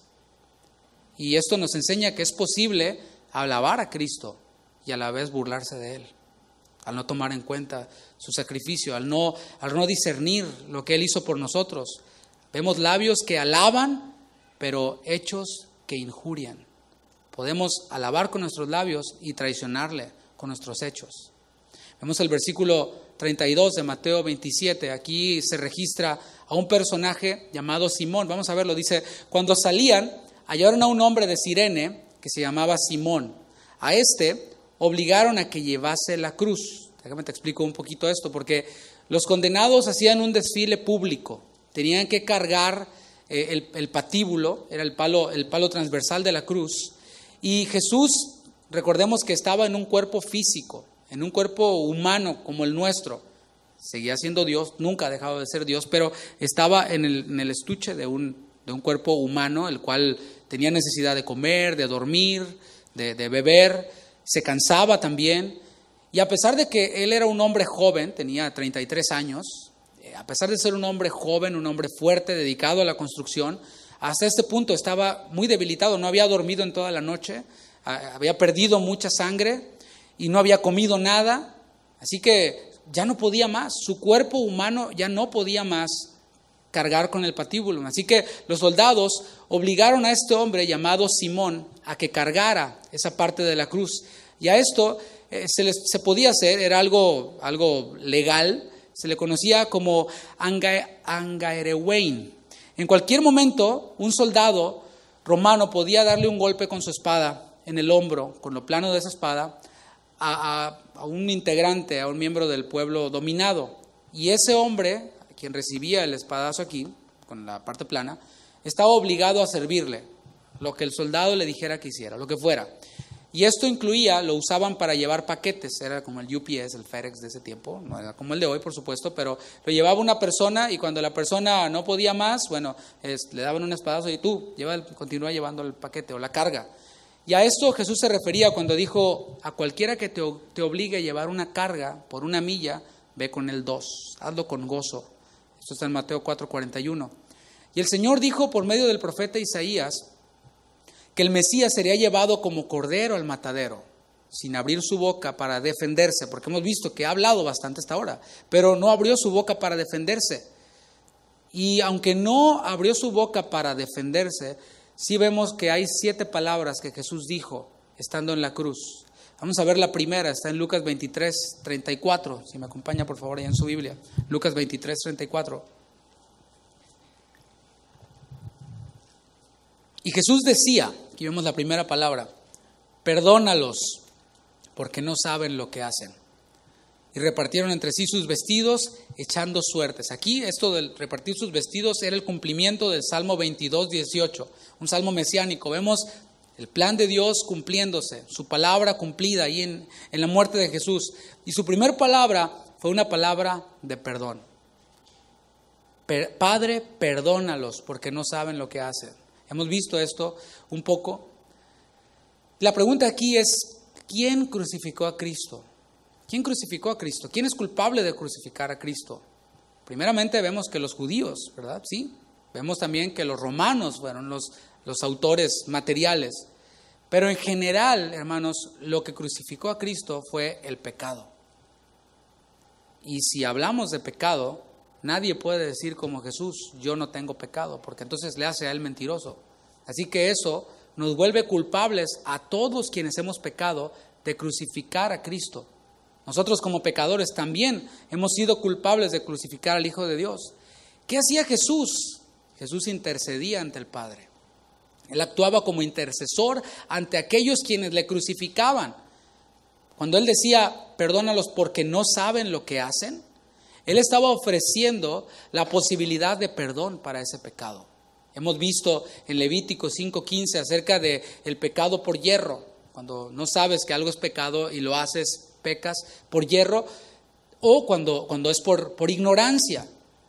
Y esto nos enseña que es posible alabar a Cristo y a la vez burlarse de Él, al no tomar en cuenta su sacrificio, al no, al no discernir lo que Él hizo por nosotros. Vemos labios que alaban, pero hechos que injurian. Podemos alabar con nuestros labios y traicionarle con nuestros hechos. Vemos el versículo treinta y dos de Mateo veintisiete. Aquí se registra a un personaje llamado Simón. Vamos a verlo. Dice: cuando salían, hallaron a un hombre de Cirene que se llamaba Simón. A este obligaron a que llevase la cruz. Déjame te explico un poquito esto, porque los condenados hacían un desfile público. Tenían que cargar eh, el, el patíbulo, era el palo, el palo transversal de la cruz. Y Jesús, recordemos que estaba en un cuerpo físico, en un cuerpo humano como el nuestro. Seguía siendo Dios, nunca ha dejado de ser Dios, pero estaba en el, en el estuche de un, de un cuerpo humano, el cual tenía necesidad de comer, de dormir, de, de beber, se cansaba también. Y a pesar de que él era un hombre joven, tenía treinta y tres años, a pesar de ser un hombre joven, un hombre fuerte, dedicado a la construcción, hasta este punto estaba muy debilitado, no había dormido en toda la noche, había perdido mucha sangre y no había comido nada, así que ya no podía más, su cuerpo humano ya no podía más cargar con el patíbulo. Así que los soldados obligaron a este hombre llamado Simón a que cargara esa parte de la cruz. Y a esto eh, se, les, se podía hacer, era algo, algo legal, Se le conocía como Anga, Angaerewein. En cualquier momento, un soldado romano podía darle un golpe con su espada en el hombro, con lo plano de esa espada, a, a, a un integrante, a un miembro del pueblo dominado. Y ese hombre, quien recibía el espadazo aquí, con la parte plana, estaba obligado a servirle lo que el soldado le dijera que hiciera, lo que fuera. Y esto incluía, lo usaban para llevar paquetes, era como el U P S, el FedEx de ese tiempo, no era como el de hoy, por supuesto, pero lo llevaba una persona y cuando la persona no podía más, bueno, es, le daban un espadazo y tú, lleva el, continúa llevando el paquete o la carga. Y a esto Jesús se refería cuando dijo, a cualquiera que te, te obligue a llevar una carga por una milla, ve con el dos, hazlo con gozo. Esto está en Mateo cuatro cuarenta y uno. Y el Señor dijo por medio del profeta Isaías, que el Mesías sería llevado como cordero al matadero, sin abrir su boca para defenderse, porque hemos visto que ha hablado bastante hasta ahora, pero no abrió su boca para defenderse. Y aunque no abrió su boca para defenderse, sí vemos que hay siete palabras que Jesús dijo estando en la cruz. Vamos a ver la primera, está en Lucas veintitrés treinta y cuatro, si me acompaña por favor allá en su Biblia, Lucas veintitrés treinta y cuatro. Y Jesús decía, aquí vemos la primera palabra, perdónalos, porque no saben lo que hacen. Y repartieron entre sí sus vestidos, echando suertes. Aquí esto de repartir sus vestidos era el cumplimiento del Salmo veintidós dieciocho, un salmo mesiánico. Vemos el plan de Dios cumpliéndose, su palabra cumplida ahí en, en la muerte de Jesús. Y su primera palabra fue una palabra de perdón. Padre, perdónalos, porque no saben lo que hacen. Hemos visto esto un poco. La pregunta aquí es, ¿quién crucificó a Cristo? ¿Quién crucificó a Cristo? ¿Quién es culpable de crucificar a Cristo? Primeramente vemos que los judíos, ¿verdad? Sí. Vemos también que los romanos fueron los, los autores materiales. Pero en general, hermanos, lo que crucificó a Cristo fue el pecado. Y si hablamos de pecado, nadie puede decir como Jesús, yo no tengo pecado, porque entonces le hace a él mentiroso. Así que eso nos vuelve culpables a todos quienes hemos pecado de crucificar a Cristo. Nosotros como pecadores también hemos sido culpables de crucificar al Hijo de Dios. ¿Qué hacía Jesús? Jesús intercedía ante el Padre. Él actuaba como intercesor ante aquellos quienes le crucificaban. Cuando Él decía, perdónalos porque no saben lo que hacen, Él estaba ofreciendo la posibilidad de perdón para ese pecado. Hemos visto en Levítico cinco quince acerca de el pecado por hierro. Cuando no sabes que algo es pecado y lo haces, pecas por hierro, o cuando, cuando es por, por ignorancia.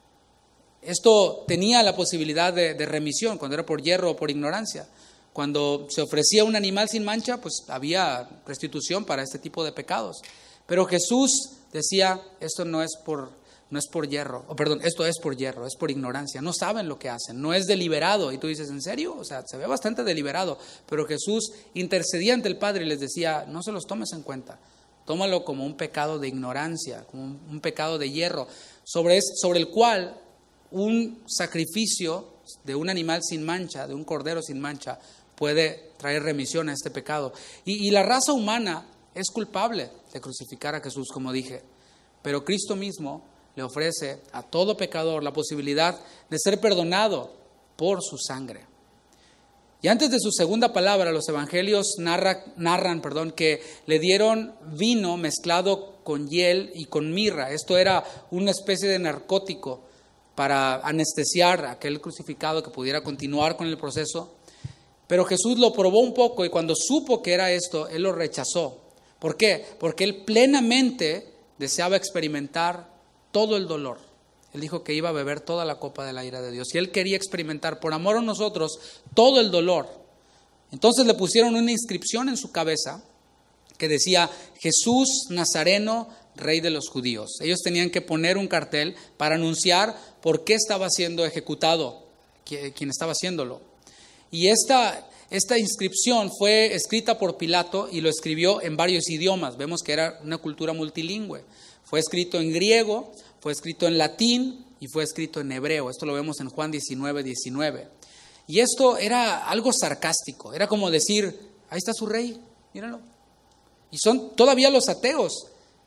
Esto tenía la posibilidad de, de remisión cuando era por hierro o por ignorancia. Cuando se ofrecía un animal sin mancha, pues había restitución para este tipo de pecados. Pero Jesús decía, esto no es por, no es por hierro, o perdón, esto es por hierro, es por ignorancia. No saben lo que hacen, no es deliberado. Y tú dices, ¿en serio? O sea, se ve bastante deliberado. Pero Jesús intercedía ante el Padre y les decía, no se los tomes en cuenta. Tómalo como un pecado de ignorancia, como un, un pecado de hierro, sobre, sobre el cual un sacrificio de un animal sin mancha, de un cordero sin mancha, puede traer remisión a este pecado. Y, y la raza humana es culpable de crucificar a Jesús, como dije. Pero Cristo mismo le ofrece a todo pecador la posibilidad de ser perdonado por su sangre. Y antes de su segunda palabra, los evangelios narra, narran perdón, que le dieron vino mezclado con hiel y con mirra. Esto era una especie de narcótico para anestesiar a aquel crucificado que pudiera continuar con el proceso. Pero Jesús lo probó un poco y cuando supo que era esto, Él lo rechazó. ¿Por qué? Porque Él plenamente deseaba experimentar todo el dolor. Él dijo que iba a beber toda la copa de la ira de Dios. Y Él quería experimentar, por amor a nosotros, todo el dolor. Entonces le pusieron una inscripción en su cabeza que decía, Jesús Nazareno, Rey de los Judíos. Ellos tenían que poner un cartel para anunciar por qué estaba siendo ejecutado, quien estaba haciéndolo. Y esta, esta inscripción fue escrita por Pilato y lo escribió en varios idiomas. Vemos que era una cultura multilingüe. Fue escrito en griego, fue escrito en latín y fue escrito en hebreo. Esto lo vemos en Juan diecinueve diecinueve. Y esto era algo sarcástico. Era como decir, ahí está su rey, mírenlo. Y son todavía los ateos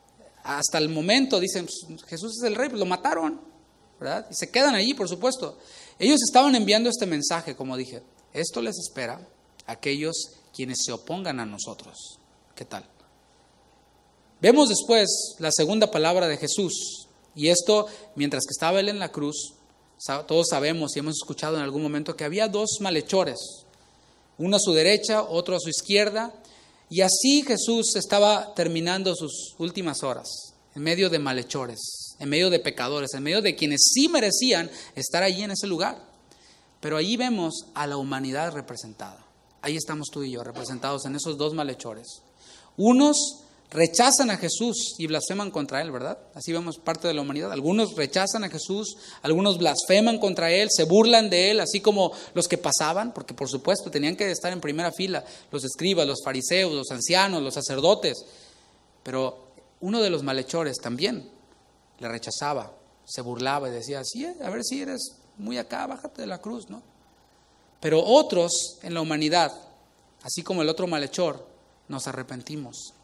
hasta el momento dicen, Jesús es el rey, pues lo mataron, ¿verdad? Y se quedan allí, por supuesto. Ellos estaban enviando este mensaje, como dije, esto les espera a aquellos quienes se opongan a nosotros. ¿Qué tal? Vemos después la segunda palabra de Jesús, y esto, mientras que estaba Él en la cruz, todos sabemos y hemos escuchado en algún momento que había dos malhechores, uno a su derecha, otro a su izquierda, y así Jesús estaba terminando sus últimas horas, en medio de malhechores, en medio de pecadores, en medio de quienes sí merecían estar allí en ese lugar. Pero allí vemos a la humanidad representada. Ahí estamos tú y yo, representados en esos dos malhechores. Unos rechazan a Jesús y blasfeman contra Él, ¿verdad? Así vemos parte de la humanidad. Algunos rechazan a Jesús, algunos blasfeman contra Él, se burlan de Él, así como los que pasaban, porque por supuesto tenían que estar en primera fila, los escribas, los fariseos, los ancianos, los sacerdotes. Pero uno de los malhechores también le rechazaba, se burlaba y decía, sí, a ver si eres muy acá, bájate de la cruz, ¿no? Pero otros en la humanidad, así como el otro malhechor, nos arrepentimos.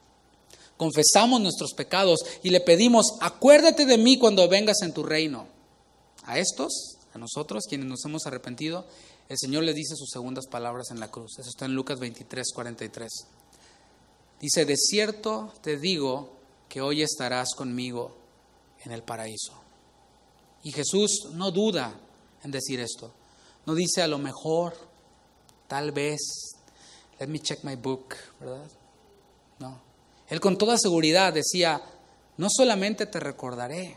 Confesamos nuestros pecados y le pedimos, acuérdate de mí cuando vengas en tu reino. A estos, a nosotros, quienes nos hemos arrepentido, el Señor les dice sus segundas palabras en la cruz. Eso está en Lucas veintitrés, cuarenta y tres. Dice, de cierto te digo que hoy estarás conmigo en el paraíso. Y Jesús no duda en decir esto. No dice a lo mejor, tal vez, let me check my book, ¿verdad? No. Él con toda seguridad decía, no solamente te recordaré.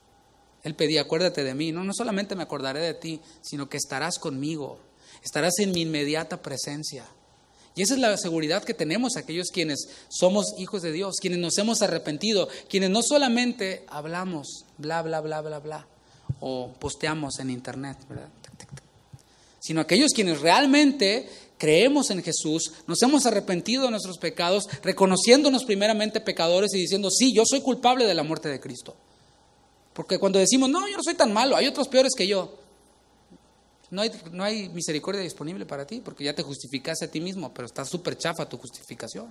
Él pedía, acuérdate de mí. No, no solamente me acordaré de ti, sino que estarás conmigo. Estarás en mi inmediata presencia. Y esa es la seguridad que tenemos aquellos quienes somos hijos de Dios, quienes nos hemos arrepentido, quienes no solamente hablamos, bla, bla, bla, bla, bla, o posteamos en internet, ¿verdad? Sino aquellos quienes realmente creemos en Jesús, nos hemos arrepentido de nuestros pecados, reconociéndonos primeramente pecadores y diciendo, sí, yo soy culpable de la muerte de Cristo. Porque cuando decimos, no, yo no soy tan malo, hay otros peores que yo. No hay, no hay misericordia disponible para ti, porque ya te justificaste a ti mismo, pero está súper chafa tu justificación.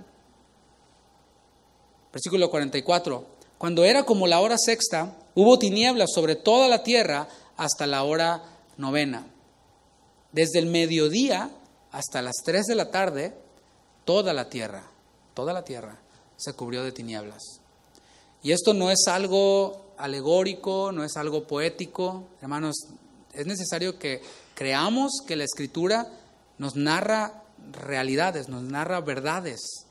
Versículo cuarenta y cuatro. Cuando era como la hora sexta, hubo tinieblas sobre toda la tierra hasta la hora novena. Desde el mediodía hasta las tres de la tarde, toda la tierra, toda la tierra se cubrió de tinieblas. Y esto no es algo alegórico, no es algo poético. Hermanos, es necesario que creamos que la Escritura nos narra realidades, nos narra verdades.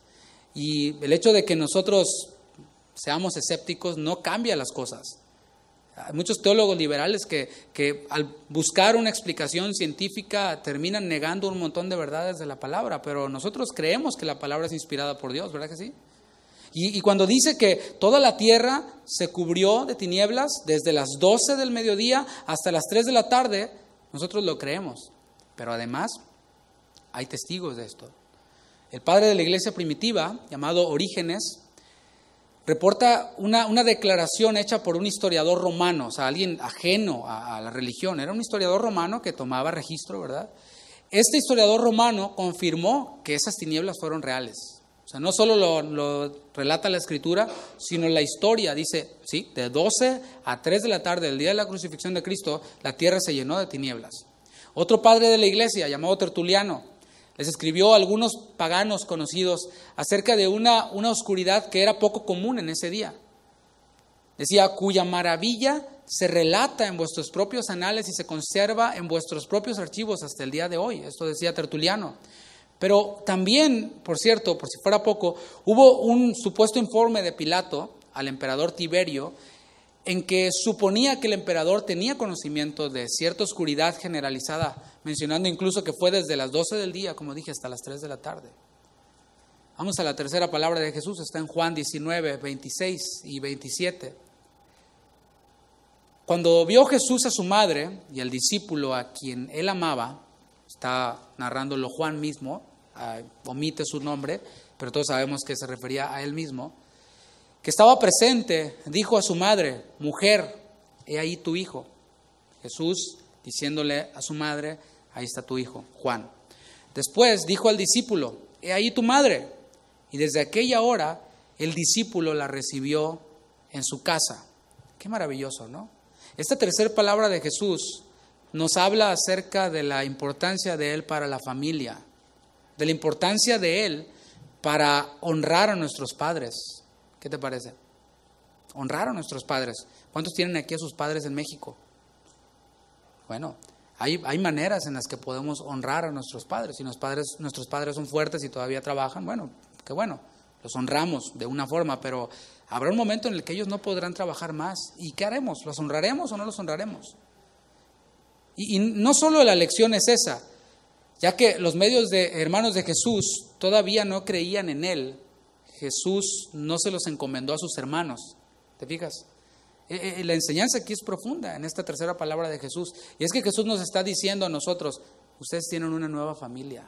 Y el hecho de que nosotros seamos escépticos no cambia las cosas. Hay muchos teólogos liberales que, que al buscar una explicación científica terminan negando un montón de verdades de la palabra, pero nosotros creemos que la palabra es inspirada por Dios, ¿verdad que sí? Y, y cuando dice que toda la tierra se cubrió de tinieblas desde las doce del mediodía hasta las tres de la tarde, nosotros lo creemos. Pero además hay testigos de esto. El padre de la iglesia primitiva, llamado Orígenes, reporta una, una declaración hecha por un historiador romano, o sea, alguien ajeno a, a la religión. Era un historiador romano que tomaba registro, ¿verdad? Este historiador romano confirmó que esas tinieblas fueron reales. O sea, no solo lo, lo relata la Escritura, sino la historia. Dice, sí, de doce a tres de la tarde, el día de la crucifixión de Cristo, la tierra se llenó de tinieblas. Otro padre de la iglesia, llamado Tertuliano, les escribió a algunos paganos conocidos acerca de una, una oscuridad que era poco común en ese día. Decía, cuya maravilla se relata en vuestros propios anales y se conserva en vuestros propios archivos hasta el día de hoy. Esto decía Tertuliano. Pero también, por cierto, por si fuera poco, hubo un supuesto informe de Pilato al emperador Tiberio en que suponía que el emperador tenía conocimiento de cierta oscuridad generalizada, mencionando incluso que fue desde las doce del día, como dije, hasta las tres de la tarde. Vamos a la tercera palabra de Jesús, está en Juan diecinueve, veintiséis y veintisiete. Cuando vio Jesús a su madre y al discípulo a quien él amaba, está narrándolo Juan mismo, uh, omite su nombre, pero todos sabemos que se refería a él mismo, que estaba presente, dijo a su madre, mujer, he ahí tu hijo. Jesús diciéndole a su madre, ahí está tu hijo, Juan. Después dijo al discípulo, he ahí tu madre. Y desde aquella hora el discípulo la recibió en su casa. Qué maravilloso, ¿no? Esta tercera palabra de Jesús nos habla acerca de la importancia de Él para la familia, de la importancia de Él para honrar a nuestros padres. ¿Qué te parece? Honrar a nuestros padres. ¿Cuántos tienen aquí a sus padres en México? Bueno, hay, hay maneras en las que podemos honrar a nuestros padres. Si nuestros padres, nuestros padres son fuertes y todavía trabajan, bueno, qué bueno, los honramos de una forma, pero habrá un momento en el que ellos no podrán trabajar más. ¿Y qué haremos? ¿Los honraremos o no los honraremos? Y, y no solo la lección es esa, ya que los medios de hermanos de Jesús todavía no creían en Él. Jesús no se los encomendó a sus hermanos. ¿Te fijas? Eh, eh, la enseñanza aquí es profunda en esta tercera palabra de Jesús. Y es que Jesús nos está diciendo a nosotros, ustedes tienen una nueva familia.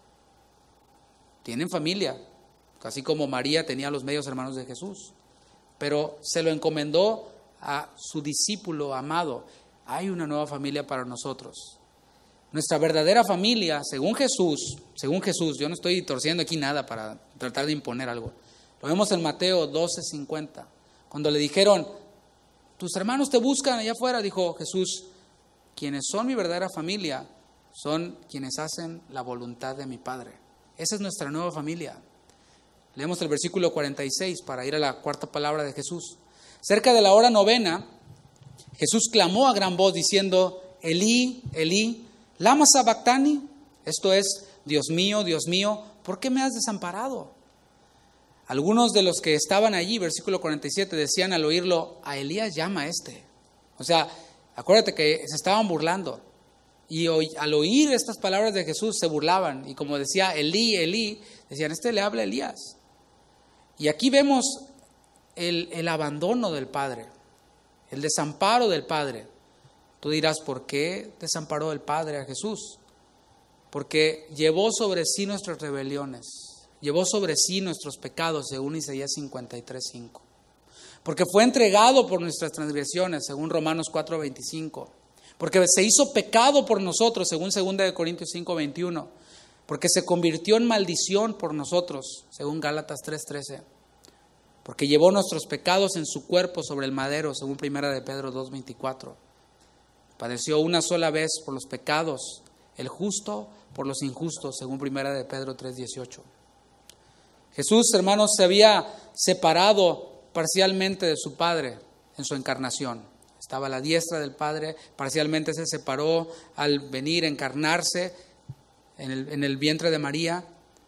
Tienen familia, así como María tenía los medios hermanos de Jesús. Pero se lo encomendó a su discípulo amado. Hay una nueva familia para nosotros. Nuestra verdadera familia, según Jesús, según Jesús, yo no estoy torciendo aquí nada para tratar de imponer algo. Lo vemos en Mateo doce cincuenta. Cuando le dijeron, tus hermanos te buscan allá afuera, dijo Jesús, quienes son mi verdadera familia son quienes hacen la voluntad de mi Padre. Esa es nuestra nueva familia. Leemos el versículo cuarenta y seis para ir a la cuarta palabra de Jesús. Cerca de la hora novena, Jesús clamó a gran voz diciendo, Elí, Elí, lama sabactani, esto es, Dios mío, Dios mío, ¿por qué me has desamparado? Algunos de los que estaban allí, versículo cuarenta y siete, decían al oírlo, a Elías llama a este. O sea, acuérdate que se estaban burlando. Y al oír estas palabras de Jesús se burlaban. Y como decía Elí, Elí, decían, este le habla a Elías. Y aquí vemos el, el abandono del Padre, el desamparo del Padre. Tú dirás, ¿por qué desamparó el Padre a Jesús? Porque llevó sobre sí nuestras rebeliones. Llevó sobre sí nuestros pecados, según Isaías cincuenta y tres cinco. Porque fue entregado por nuestras transgresiones, según Romanos cuatro veinticinco. Porque se hizo pecado por nosotros, según segunda de Corintios cinco veintiuno. Porque se convirtió en maldición por nosotros, según Gálatas tres trece. Porque llevó nuestros pecados en su cuerpo sobre el madero, según primera de Pedro dos veinticuatro. Padeció una sola vez por los pecados, el justo por los injustos, según primera de Pedro tres dieciocho. Jesús, hermanos, se había separado parcialmente de su Padre en su encarnación. Estaba a la diestra del Padre, parcialmente se separó al venir a encarnarse en el, en el vientre de María.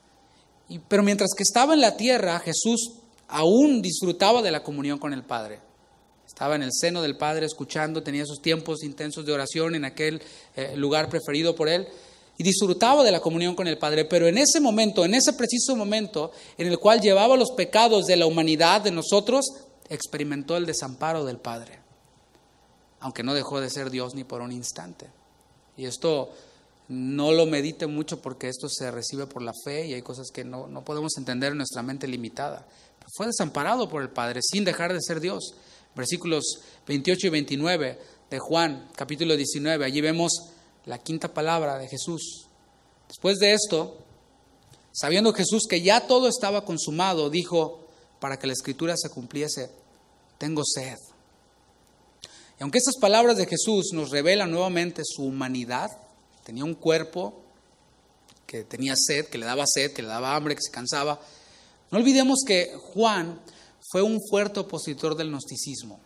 Y, pero mientras que estaba en la tierra, Jesús aún disfrutaba de la comunión con el Padre. Estaba en el seno del Padre escuchando, tenía esos tiempos intensos de oración en aquel eh, lugar preferido por Él. Y disfrutaba de la comunión con el Padre, pero en ese momento, en ese preciso momento en el cual llevaba los pecados de la humanidad, de nosotros, experimentó el desamparo del Padre, aunque no dejó de ser Dios ni por un instante. Y esto no lo medite mucho porque esto se recibe por la fe y hay cosas que no, no podemos entender en nuestra mente limitada. Pero fue desamparado por el Padre sin dejar de ser Dios. Versículos veintiocho y veintinueve de Juan, capítulo diecinueve, allí vemos la quinta palabra de Jesús. Después de esto, sabiendo Jesús que ya todo estaba consumado, dijo, para que la Escritura se cumpliese, tengo sed. Y aunque estas palabras de Jesús nos revelan nuevamente su humanidad, tenía un cuerpo que tenía sed, que le daba sed, que le daba hambre, que se cansaba, no olvidemos que Juan fue un fuerte opositor del gnosticismo.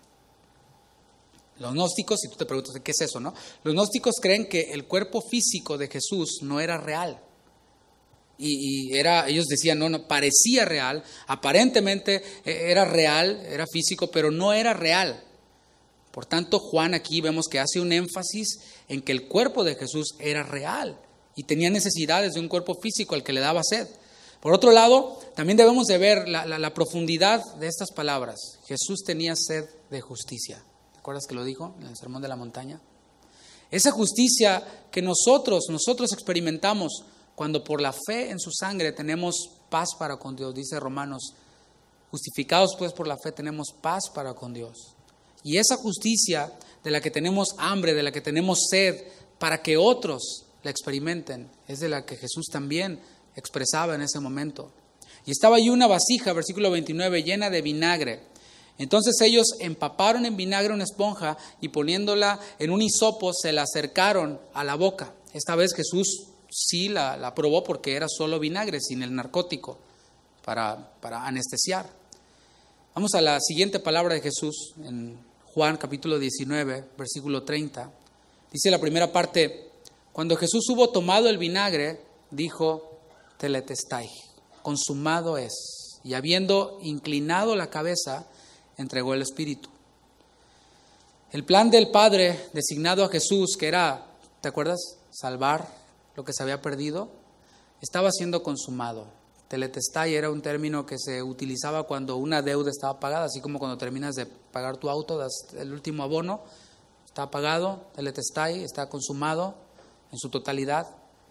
Los gnósticos, si tú te preguntas qué es eso, ¿no? Los gnósticos creen que el cuerpo físico de Jesús no era real. Y, y era, ellos decían, no, no, parecía real, aparentemente era real, era físico, pero no era real. Por tanto, Juan aquí vemos que hace un énfasis en que el cuerpo de Jesús era real y tenía necesidades de un cuerpo físico al que le daba sed. Por otro lado, también debemos de ver la, la, la profundidad de estas palabras. Jesús tenía sed de justicia. ¿Te acuerdas que lo dijo en el Sermón de la Montaña? Esa justicia que nosotros, nosotros experimentamos cuando por la fe en su sangre tenemos paz para con Dios, dice Romanos. Justificados pues por la fe tenemos paz para con Dios. Y esa justicia de la que tenemos hambre, de la que tenemos sed, para que otros la experimenten, es de la que Jesús también expresaba en ese momento. Y estaba allí una vasija, versículo veintinueve, llena de vinagre. Entonces ellos empaparon en vinagre una esponja y poniéndola en un hisopo se la acercaron a la boca. Esta vez Jesús sí la, la probó porque era solo vinagre, sin el narcótico, para, para anestesiar. Vamos a la siguiente palabra de Jesús en Juan capítulo diecinueve, versículo treinta. Dice la primera parte: cuando Jesús hubo tomado el vinagre, dijo, tetelestai, consumado es. Y habiendo inclinado la cabeza, entregó el Espíritu. El plan del Padre designado a Jesús, que era, ¿te acuerdas? Salvar lo que se había perdido, estaba siendo consumado. Tetelestai era un término que se utilizaba cuando una deuda estaba pagada, así como cuando terminas de pagar tu auto, das el último abono, está pagado, tetelestai, está consumado en su totalidad.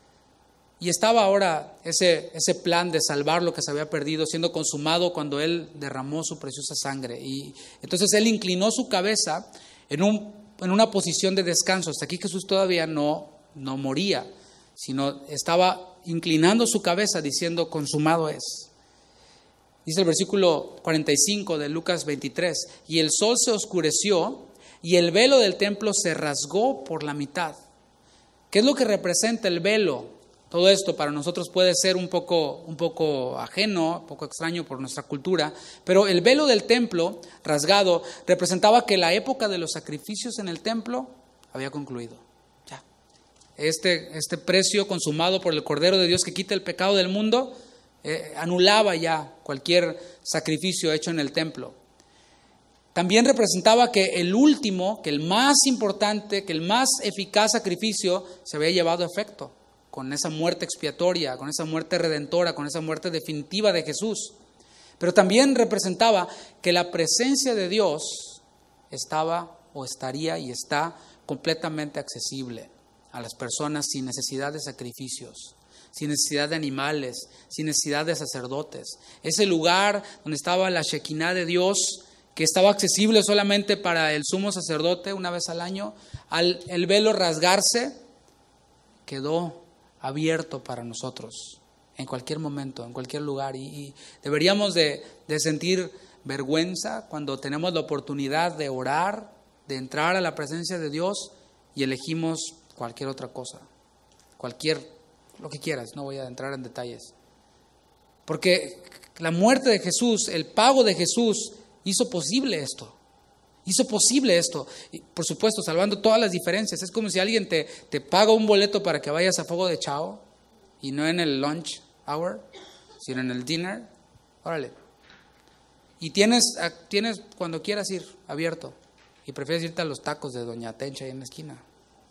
Y estaba ahora ese, ese plan de salvar lo que se había perdido siendo consumado cuando Él derramó su preciosa sangre. Y entonces Él inclinó su cabeza en, un, en una posición de descanso. Hasta aquí Jesús todavía no, no moría, sino estaba inclinando su cabeza diciendo, consumado es. Dice el versículo cuarenta y cinco de Lucas veintitrés, y el sol se oscureció y el velo del templo se rasgó por la mitad. ¿Qué es lo que representa el velo? Todo esto para nosotros puede ser un poco, un poco ajeno, un poco extraño por nuestra cultura, pero el velo del templo rasgado representaba que la época de los sacrificios en el templo había concluido. Ya. Este, este precio consumado por el Cordero de Dios que quita el pecado del mundo, eh, anulaba ya cualquier sacrificio hecho en el templo. También representaba que el último, que el más importante, que el más eficaz sacrificio se había llevado a efecto, con esa muerte expiatoria, con esa muerte redentora, con esa muerte definitiva de Jesús. Pero también representaba que la presencia de Dios estaba o estaría y está completamente accesible a las personas sin necesidad de sacrificios, sin necesidad de animales, sin necesidad de sacerdotes. Ese lugar donde estaba la Shekinah de Dios, que estaba accesible solamente para el sumo sacerdote una vez al año, al el velo rasgarse, quedó abierto para nosotros en cualquier momento, en cualquier lugar. Y, y deberíamos de, de sentir vergüenza cuando tenemos la oportunidad de orar, de entrar a la presencia de Dios y elegimos cualquier otra cosa, cualquier, lo que quieras, no voy a entrar en detalles. Porque la muerte de Jesús, el pago de Jesús hizo posible esto. Hizo posible esto, y por supuesto, salvando todas las diferencias. Es como si alguien te, te paga un boleto para que vayas a Fuego de Chao, y no en el lunch hour, sino en el dinner. Órale. Y tienes, tienes cuando quieras ir, abierto, y prefieres irte a los tacos de Doña Tencha ahí en la esquina.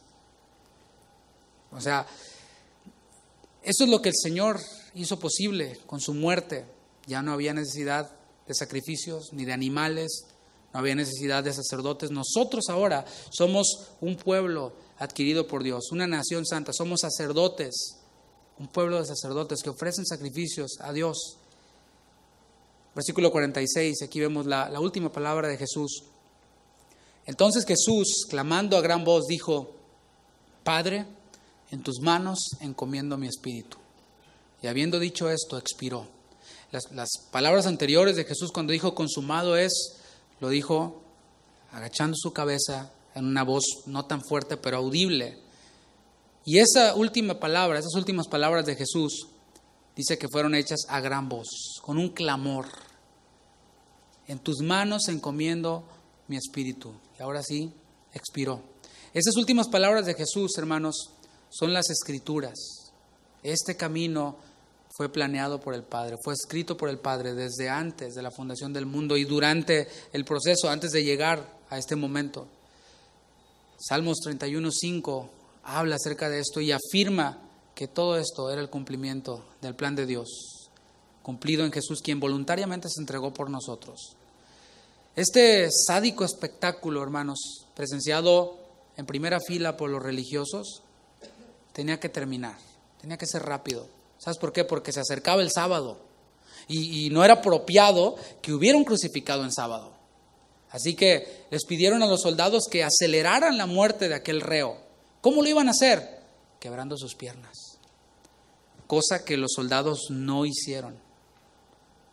O sea, eso es lo que el Señor hizo posible con su muerte. Ya no había necesidad de sacrificios, ni de animales, no había necesidad de sacerdotes. Nosotros ahora somos un pueblo adquirido por Dios, una nación santa. Somos sacerdotes, un pueblo de sacerdotes que ofrecen sacrificios a Dios. Versículo cuarenta y seis, aquí vemos la, la última palabra de Jesús. Entonces Jesús, clamando a gran voz, dijo, Padre, en tus manos encomiendo mi espíritu. Y habiendo dicho esto, expiró. Las, las palabras anteriores de Jesús cuando dijo consumado es, lo dijo agachando su cabeza en una voz no tan fuerte pero audible. Y esa última palabra, esas últimas palabras de Jesús, dice que fueron hechas a gran voz, con un clamor. En tus manos encomiendo mi espíritu. Y ahora sí, expiró. Esas últimas palabras de Jesús, hermanos, son las Escrituras. Este camino fue planeado por el Padre, fue escrito por el Padre desde antes de la fundación del mundo y durante el proceso, antes de llegar a este momento. Salmos treinta y uno, cinco habla acerca de esto y afirma que todo esto era el cumplimiento del plan de Dios, cumplido en Jesús, quien voluntariamente se entregó por nosotros. Este sádico espectáculo, hermanos, presenciado en primera fila por los religiosos, tenía que terminar, tenía que ser rápido. ¿Sabes por qué? Porque se acercaba el sábado y, y no era apropiado que hubiera un crucificado en sábado. Así que les pidieron a los soldados que aceleraran la muerte de aquel reo. ¿Cómo lo iban a hacer? Quebrando sus piernas. Cosa que los soldados no hicieron.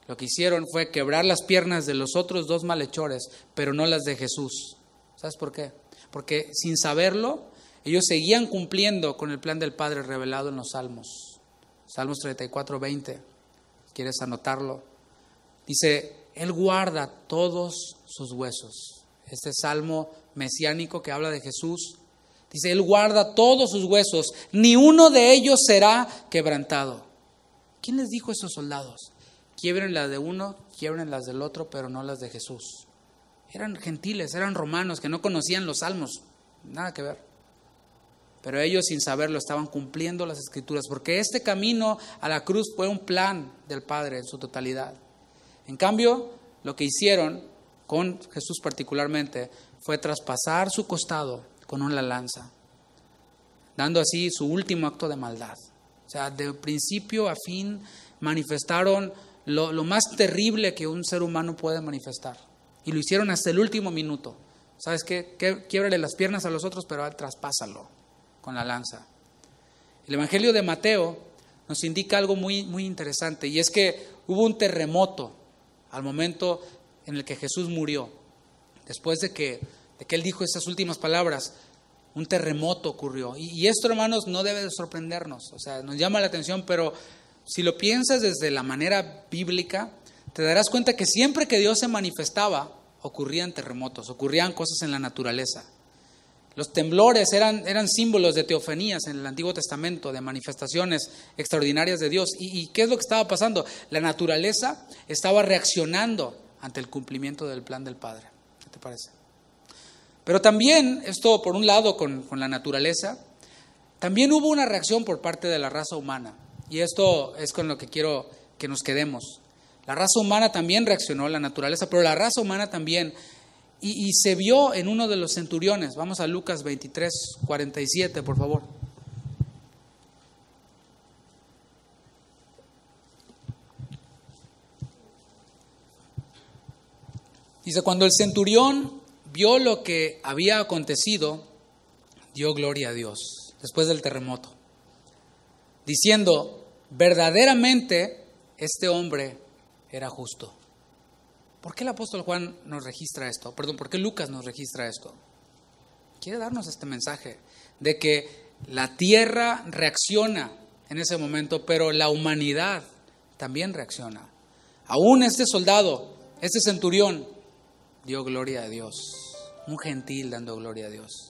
Lo que hicieron fue quebrar las piernas de los otros dos malhechores, pero no las de Jesús. ¿Sabes por qué? Porque sin saberlo, ellos seguían cumpliendo con el plan del Padre revelado en los Salmos. Salmos treinta y cuatro, veinte. ¿Quieres anotarlo? Dice, Él guarda todos sus huesos. Este salmo mesiánico que habla de Jesús. Dice, Él guarda todos sus huesos, ni uno de ellos será quebrantado. ¿Quién les dijo a esos soldados? Quiebren las de uno, quiebren las del otro, pero no las de Jesús. Eran gentiles, eran romanos que no conocían los salmos. Nada que ver. Pero ellos sin saberlo estaban cumpliendo las Escrituras, porque este camino a la cruz fue un plan del Padre en su totalidad. En cambio, lo que hicieron con Jesús particularmente fue traspasar su costado con una lanza, dando así su último acto de maldad. O sea, de principio a fin manifestaron lo, lo más terrible que un ser humano puede manifestar. Y lo hicieron hasta el último minuto. ¿Sabes qué? Quiebrale las piernas a los otros, pero traspásalo con la lanza. El Evangelio de Mateo nos indica algo muy, muy interesante, y es que hubo un terremoto al momento en el que Jesús murió. Después de que, de que Él dijo esas últimas palabras, un terremoto ocurrió. Y, y esto, hermanos, no debe de sorprendernos. O sea, nos llama la atención, pero si lo piensas desde la manera bíblica, te darás cuenta que siempre que Dios se manifestaba, ocurrían terremotos, ocurrían cosas en la naturaleza. Los temblores eran, eran símbolos de teofanías en el Antiguo Testamento, de manifestaciones extraordinarias de Dios. ¿Y, ¿Y qué es lo que estaba pasando? La naturaleza estaba reaccionando ante el cumplimiento del plan del Padre. ¿Qué te parece? Pero también, esto por un lado con, con la naturaleza, también hubo una reacción por parte de la raza humana. Y esto es con lo que quiero que nos quedemos. La raza humana también reaccionó a la naturaleza, pero la raza humana también. Y, y se vio en uno de los centuriones. Vamos a Lucas veintitrés, cuarenta y siete, por favor. Dice, cuando el centurión vio lo que había acontecido, dio gloria a Dios, después del terremoto, diciendo, verdaderamente este hombre era justo. ¿Por qué el apóstol Juan nos registra esto? Perdón, ¿por qué Lucas nos registra esto? Quiere darnos este mensaje de que la tierra reacciona en ese momento, pero la humanidad también reacciona. Aún este soldado, este centurión, dio gloria a Dios. Un gentil dando gloria a Dios.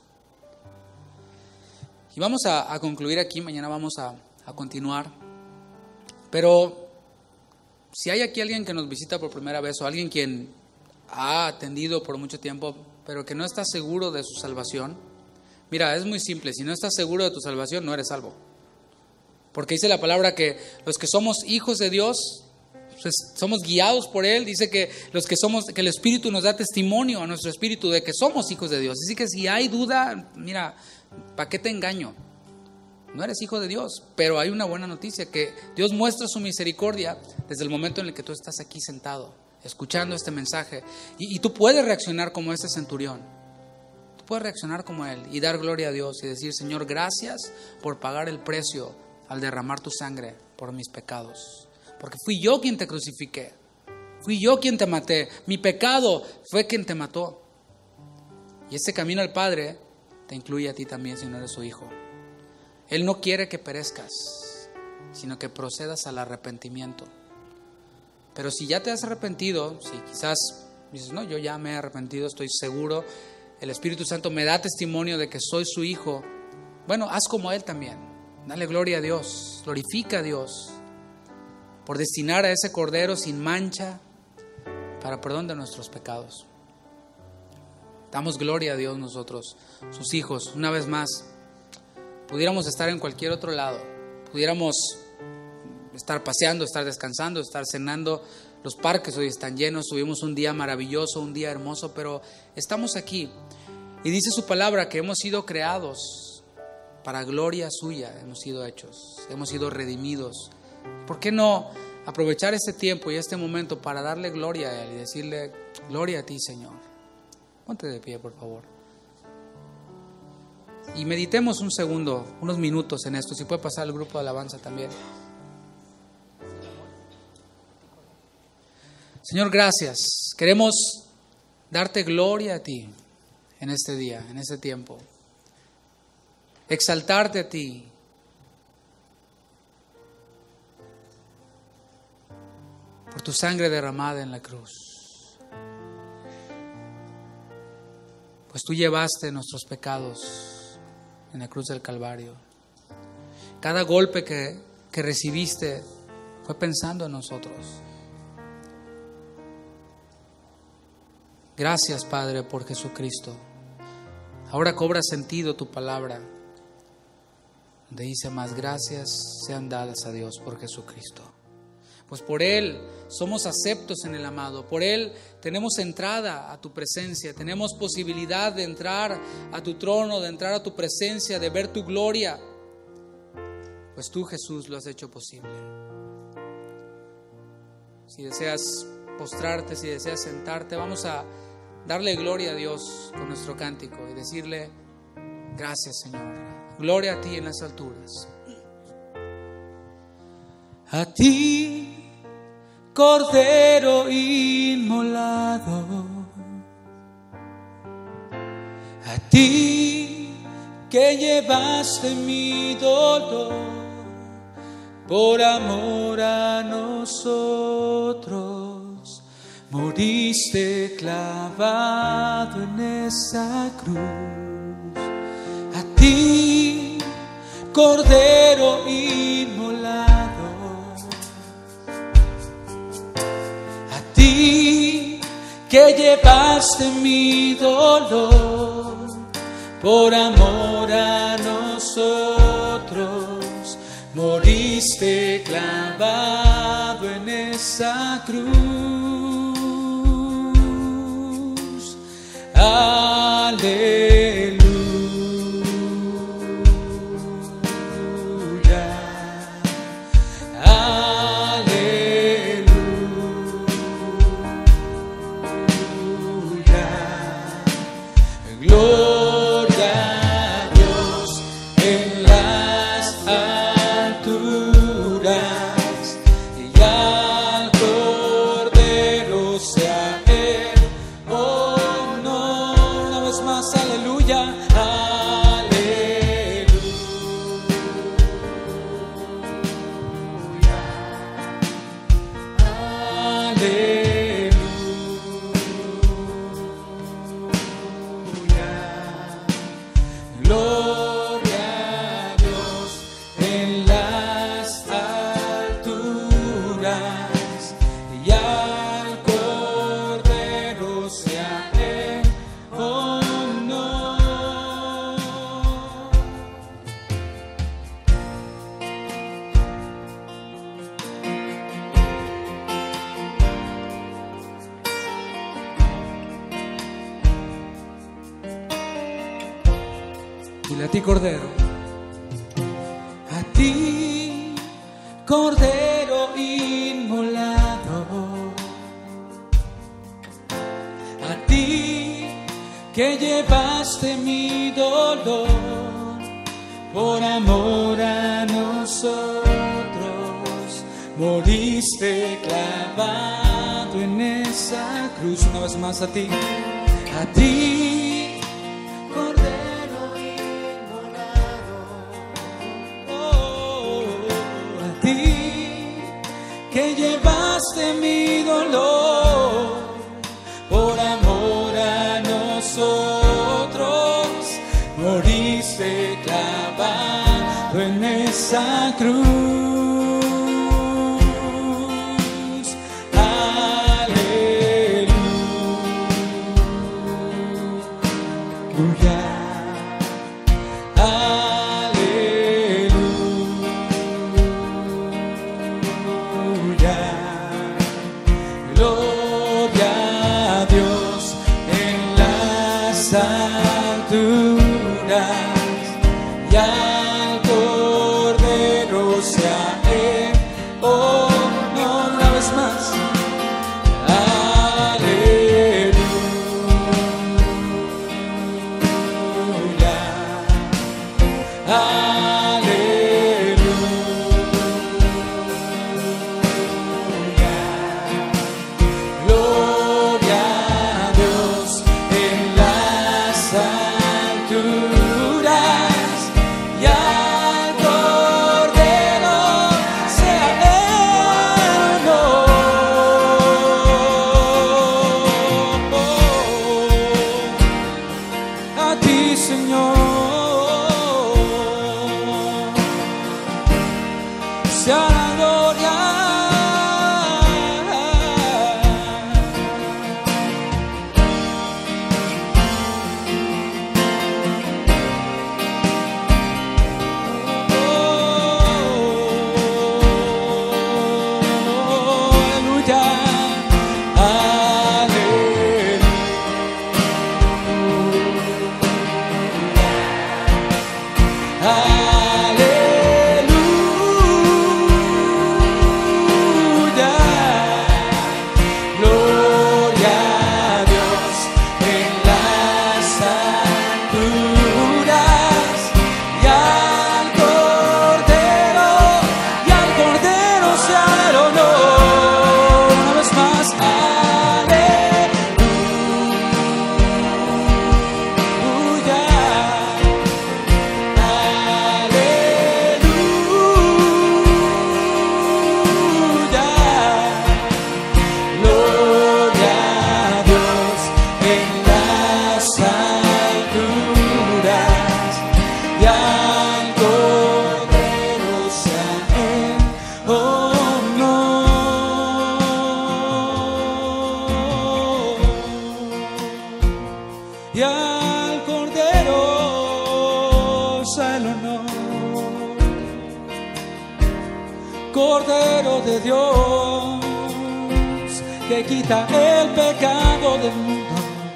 Y vamos a, a concluir aquí, mañana vamos a, a continuar. Pero si hay aquí alguien que nos visita por primera vez o alguien quien ha atendido por mucho tiempo, pero que no está seguro de su salvación, mira, es muy simple. Si no estás seguro de tu salvación, no eres salvo. Porque dice la palabra que los que somos hijos de Dios, pues somos guiados por Él. Dice que los que somos, que el Espíritu nos da testimonio a nuestro espíritu de que somos hijos de Dios. Así que si hay duda, mira, ¿para qué te engaño? No eres hijo de Dios, pero hay una buena noticia, que Dios muestra su misericordia desde el momento en el que tú estás aquí sentado, escuchando este mensaje. Y, y tú puedes reaccionar como este centurión. Tú puedes reaccionar como él y dar gloria a Dios y decir, Señor, gracias por pagar el precio al derramar tu sangre por mis pecados. Porque fui yo quien te crucifiqué. Fui yo quien te maté. Mi pecado fue quien te mató. Y este camino al Padre te incluye a ti también si no eres su hijo. Él no quiere que perezcas, sino que procedas al arrepentimiento. Pero si ya te has arrepentido, si quizás dices, no, yo ya me he arrepentido, estoy seguro, el Espíritu Santo me da testimonio de que soy su hijo, bueno, haz como Él también. Dale gloria a Dios, glorifica a Dios por destinar a ese Cordero sin mancha para perdón de nuestros pecados. Damos gloria a Dios nosotros, sus hijos, una vez más. Pudiéramos estar en cualquier otro lado, pudiéramos estar paseando, estar descansando, estar cenando. Los parques hoy están llenos, tuvimos un día maravilloso, un día hermoso, pero estamos aquí. Y dice su palabra que hemos sido creados para gloria suya, hemos sido hechos, hemos sido redimidos. ¿Por qué no aprovechar este tiempo y este momento para darle gloria a Él y decirle, gloria a ti, Señor? Ponte de pie, por favor. Y meditemos un segundo, unos minutos en esto. Si puede pasar el grupo de alabanza también. Señor, gracias. Queremos darte gloria a ti en este día, en este tiempo. Exaltarte a ti. Por tu sangre derramada en la cruz. Pues tú llevaste nuestros pecados en la cruz del Calvario. Cada golpe que, que recibiste fue pensando en nosotros. Gracias, Padre, por Jesucristo. Ahora cobra sentido tu palabra, donde dice: más gracias sean dadas a Dios por Jesucristo. Pues por Él somos aceptos en el amado, por Él tenemos entrada a tu presencia, tenemos posibilidad de entrar a tu trono, de entrar a tu presencia, de ver tu gloria. Pues tú, Jesús, lo has hecho posible. Si deseas postrarte, si deseas sentarte, vamos a darle gloria a Dios con nuestro cántico y decirle: gracias, Señor. Gloria a ti en las alturas. A ti, Cordero inmolado, a ti que llevaste mi dolor por amor a nosotros, moriste clavado en esa cruz. A ti, Cordero inmolado, que llevaste mi dolor por amor a nosotros, moriste clavado en esa cruz. Aleluya. Dile: a ti, Cordero, a ti, Cordero inmolado, a ti que llevaste mi dolor por amor a nosotros, moriste clavado en esa cruz. Una vez más, a ti, a ti, que llevaste mi dolor por amor a nosotros, moriste clavado en esa cruz. Aleluya. Gloria Cordero de Dios, que quita el pecado del mundo.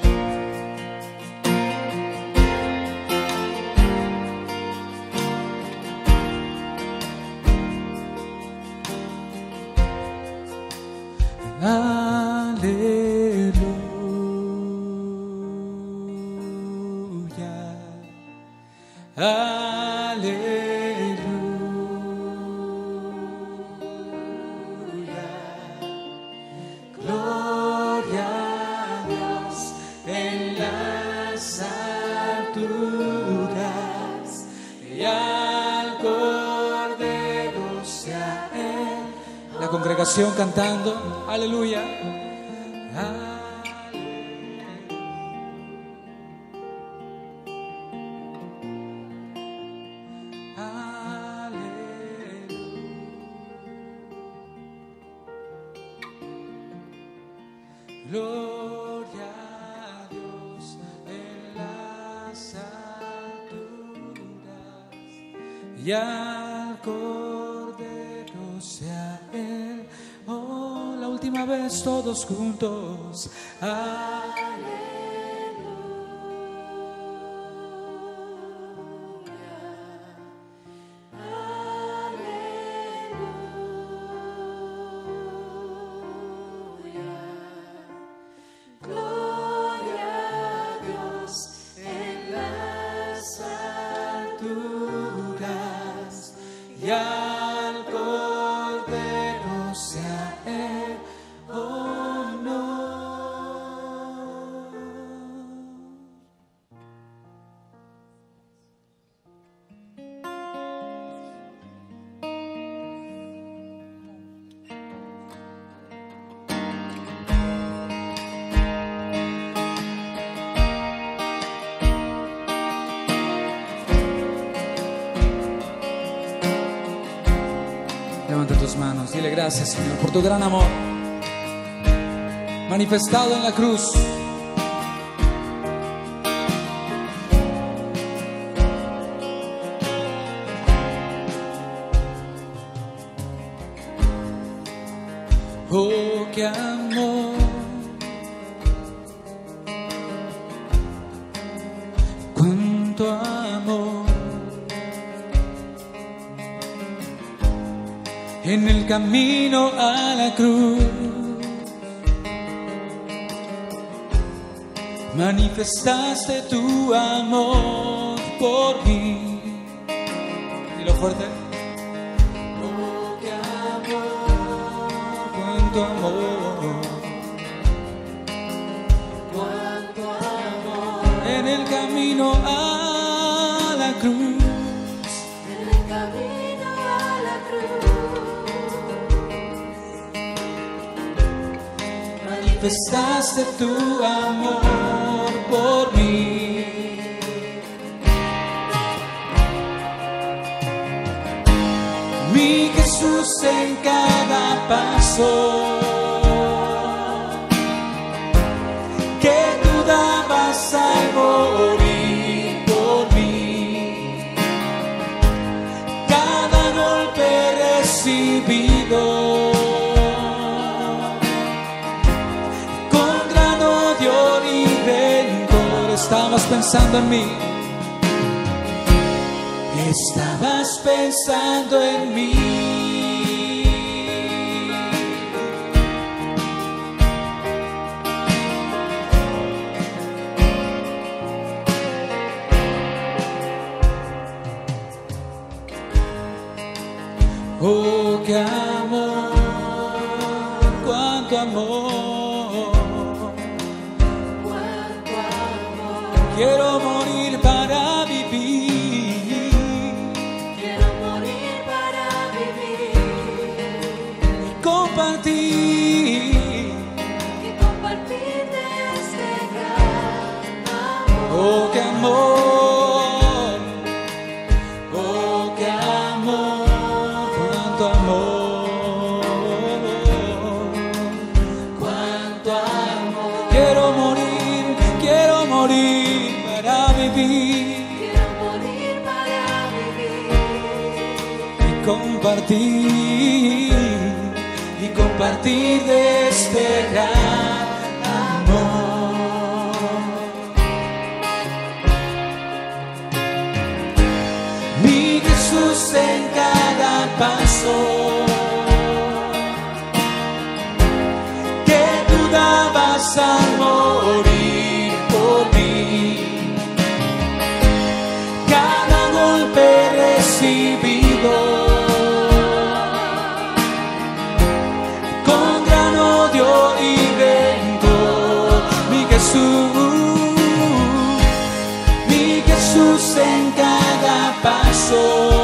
Aleluya, aleluya, gloria a Dios en las alturas y al Cordero sea Él. La congregación cantando, aleluya. Gloria a Dios en las alturas y al Cordero sea Él. Oh, la última vez todos juntos. Aleluya. Y al Cordero sea Él, oh no. Levanta tus manos, dile gracias, Señor, por tu gran amor manifestado en la cruz. Oh, qué amor, cuánto amor. En el camino a la cruz manifestaste tu amor por mí. Dilo fuerte. Oh, qué amor, cuánto amor, cuánto amor. En el camino a la cruz, en el camino a la cruz. Manifestaste tu amor por mí. Mi Jesús en cada paso que tú dabas al morir por mí, cada golpe recibido estabas pensando en mí, Estabas pensando en mí. Oh, qué amor, cuánto amor, cuánto amor. Quiero morir para vivir, Quiero morir para vivir y compartir, y compartir de este gran amor. oh, qué amor, oh, qué amor, cuánto amor, cuánto amor. Quiero morir, quiero morir para vivir Quiero morir para vivir y compartir, y compartir de este gran amor. Mi Jesús en cada paso que tú dabas al morir por mí, cada golpe recibido con gran odio y rencor. Mi Jesús, mi Jesús en cada paso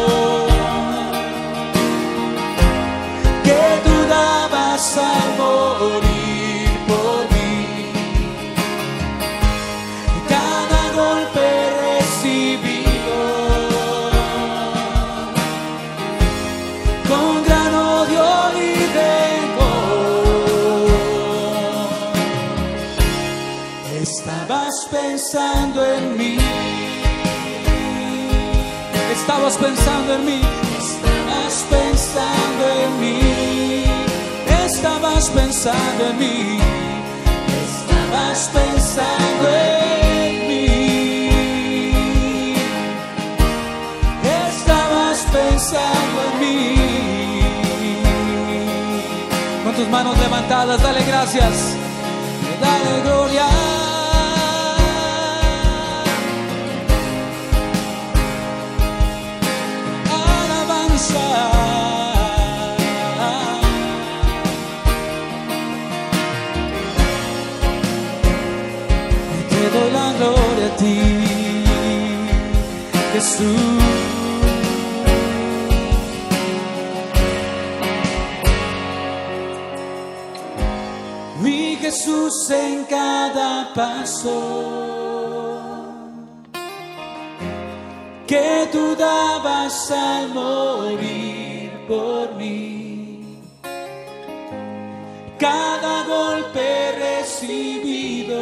que tú dabas al morir por mí, cada golpe recibido con gran odio y rencor. Estabas pensando en mí, estabas pensando en mí, estabas pensando en mí, estabas pensando en mí, estabas pensando en mí, estabas pensando en mí. Con tus manos levantadas, dale gracias, dale gloria. Alabanza. Te doy la gloria a ti, Jesús. Mi Jesús en cada paso que tú dabas al morir por mí, cada golpe recibido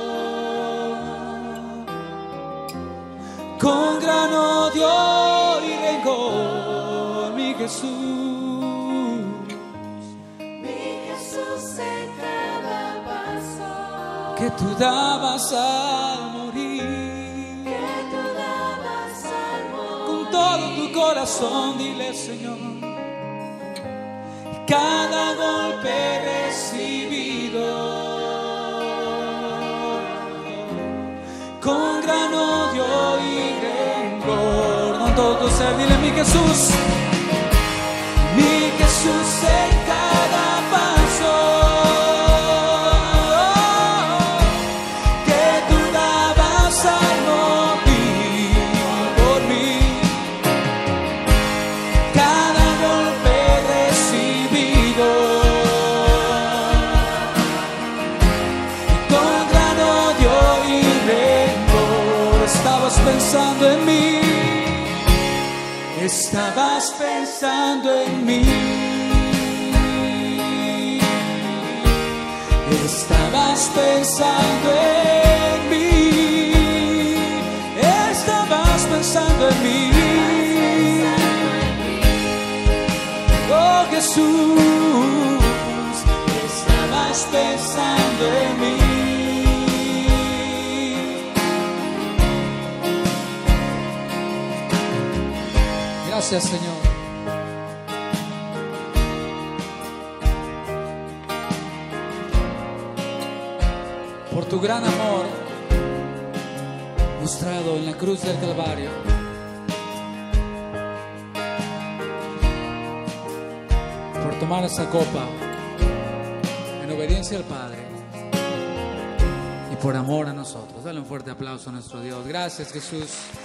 con gran odio y rencor. Mi Jesús, mi Jesús en cada paso que tú dabas al morir, que tú dabas al morir. con todo tu corazón dile Señor, cada golpe recibido con gran odio y rencor. Con todo tu ser dile mi Jesús, mi Jesús en cada paso que tú dabas al morir por mí, cada golpe recibido con gran odio y rencor. Estabas pensando en mí, estabas pensando en mí, estabas pensando en mí, estabas pensando en mí, oh Jesús, estabas pensando en mí. Gracias, Señor. Por tu gran amor mostrado en la cruz del Calvario. Por tomar esa copa en obediencia al Padre y por amor a nosotros. Dale un fuerte aplauso a nuestro Dios. Gracias, Jesús.